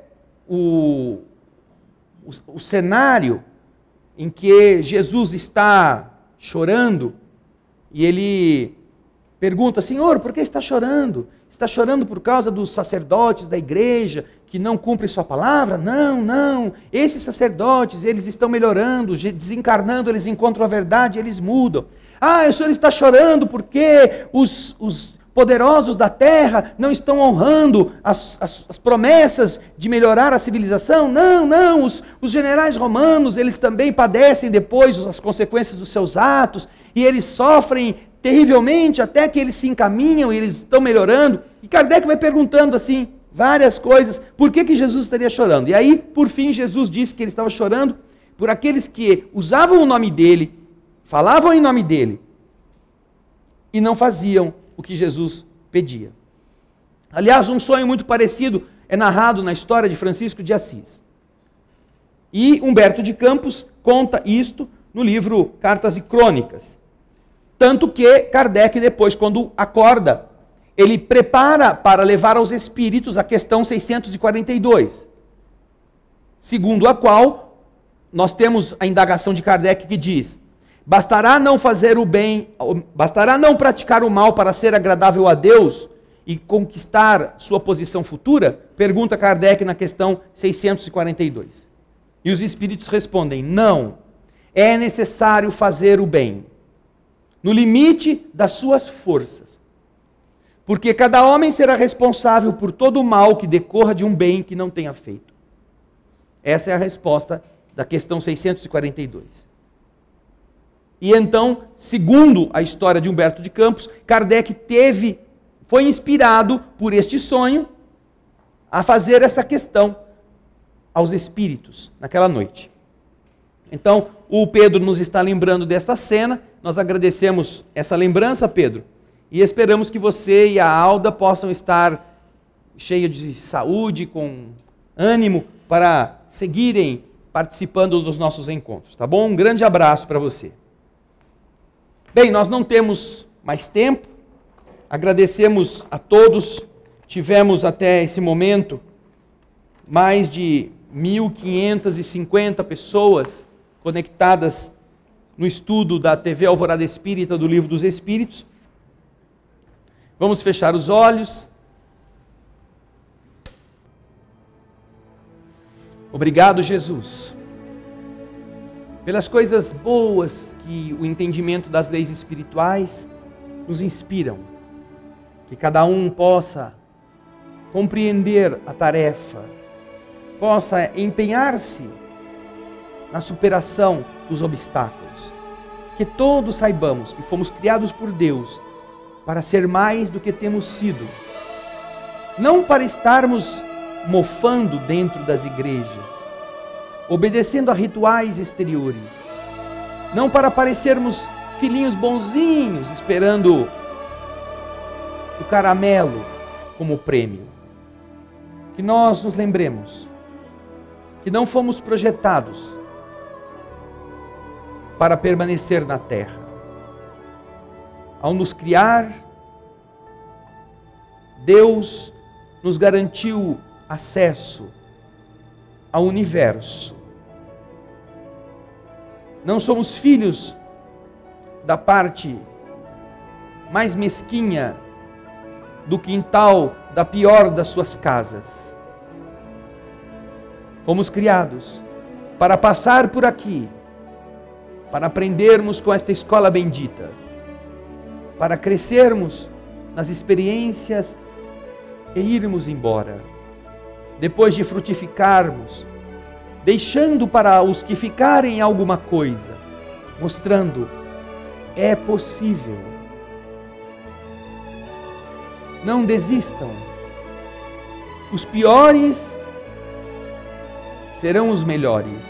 o cenário em que Jesus está chorando, e ele pergunta: Senhor, por que está chorando? Está chorando por causa dos sacerdotes da igreja que não cumprem sua palavra? Não, não. Esses sacerdotes, eles estão melhorando, desencarnando, eles encontram a verdade, eles mudam. Ah, o Senhor está chorando porque os poderosos da terra não estão honrando as promessas de melhorar a civilização? Não, não. Os generais romanos, eles também padecem depois as consequências dos seus atos, e eles sofrem terrivelmente até que eles se encaminham e eles estão melhorando. E Kardec vai perguntando assim, várias coisas, por que Jesus estaria chorando? E aí, por fim, Jesus disse que ele estava chorando por aqueles que usavam o nome dele, falavam em nome dele, e não faziam o que Jesus pedia. Aliás, um sonho muito parecido é narrado na história de Francisco de Assis. E Humberto de Campos conta isto no livro Cartas e Crônicas. Tanto que Kardec, depois, quando acorda, ele prepara para levar aos espíritos a questão 642, segundo a qual nós temos a indagação de Kardec que diz: bastará não fazer o bem, bastará não praticar o mal para ser agradável a Deus e conquistar sua posição futura? Pergunta Kardec na questão 642. E os espíritos respondem: não, é necessário fazer o bem, no limite das suas forças, porque cada homem será responsável por todo o mal que decorra de um bem que não tenha feito. Essa é a resposta da questão 642. E então, segundo a história de Humberto de Campos, Kardec foi inspirado por este sonho a fazer essa questão aos espíritos naquela noite. Então, o Pedro nos está lembrando desta cena. Nós agradecemos essa lembrança, Pedro, e esperamos que você e a Alda possam estar cheios de saúde, com ânimo, para seguirem participando dos nossos encontros, tá bom? Um grande abraço para você. Bem, nós não temos mais tempo. Agradecemos a todos. Tivemos até esse momento mais de 1.550 pessoas conectadas no estudo da TV Alvorada Espírita do Livro dos Espíritos. Vamos fechar os olhos. Obrigado, Jesus, pelas coisas boas que o entendimento das leis espirituais nos inspiram. Que cada um possa compreender a tarefa, possa empenhar-se na superação dos obstáculos. Que todos saibamos que fomos criados por Deus para ser mais do que temos sido. Não para estarmos mofando dentro das igrejas, obedecendo a rituais exteriores. Não para parecermos filhinhos bonzinhos, esperando o caramelo como prêmio. Que nós nos lembremos que não fomos projetados para permanecer na terra. Ao nos criar, Deus nos garantiu acesso ao universo. Não somos filhos da parte mais mesquinha do quintal da pior das suas casas. Fomos criados para passar por aqui, para aprendermos com esta escola bendita, para crescermos nas experiências e irmos embora. Depois de frutificarmos, deixando para os que ficarem alguma coisa, mostrando: é possível. Não desistam. Os piores serão os melhores.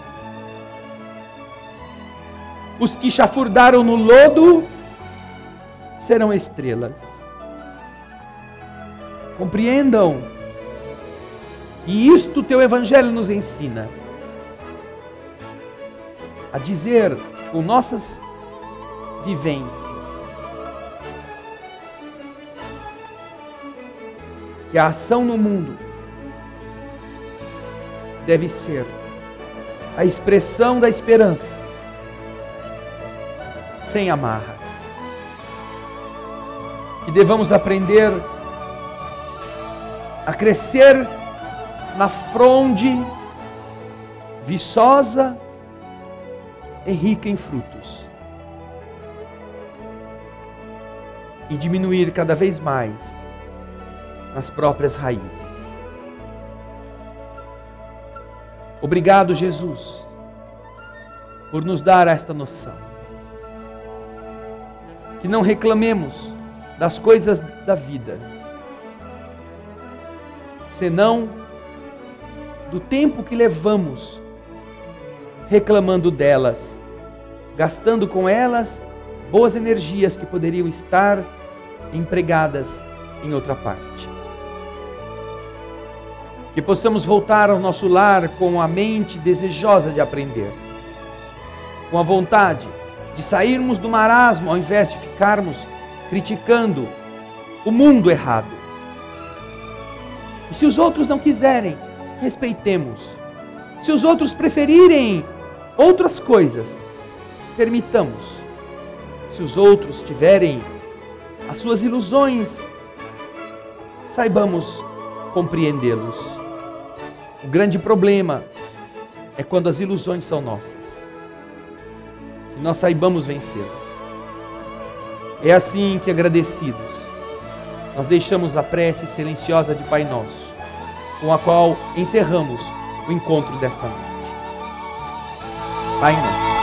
Os que chafurdaram no lodo serão estrelas. Compreendam. E isto teu Evangelho nos ensina. A dizer com nossas vivências que a ação no mundo deve ser a expressão da esperança, sem amarras. Que devamos aprender a crescer na fronde viçosa e rica em frutos, e diminuir cada vez mais nas próprias raízes. Obrigado, Jesus, por nos dar esta noção. Que não reclamemos das coisas da vida, senão do tempo que levamos reclamando delas, gastando com elas boas energias que poderiam estar empregadas em outra parte. Que possamos voltar ao nosso lar com a mente desejosa de aprender, com a vontade de sairmos do marasmo ao invés de ficarmos criticando o mundo errado. E se os outros não quiserem, respeitemos. Se os outros preferirem outras coisas, permitamos. Se os outros tiverem as suas ilusões, saibamos compreendê-los. O grande problema é quando as ilusões são nossas, e nós saibamos vencê-las. É assim que, agradecidos, nós deixamos a prece silenciosa de Pai Nosso, com a qual encerramos o encontro desta noite. Pai Nosso,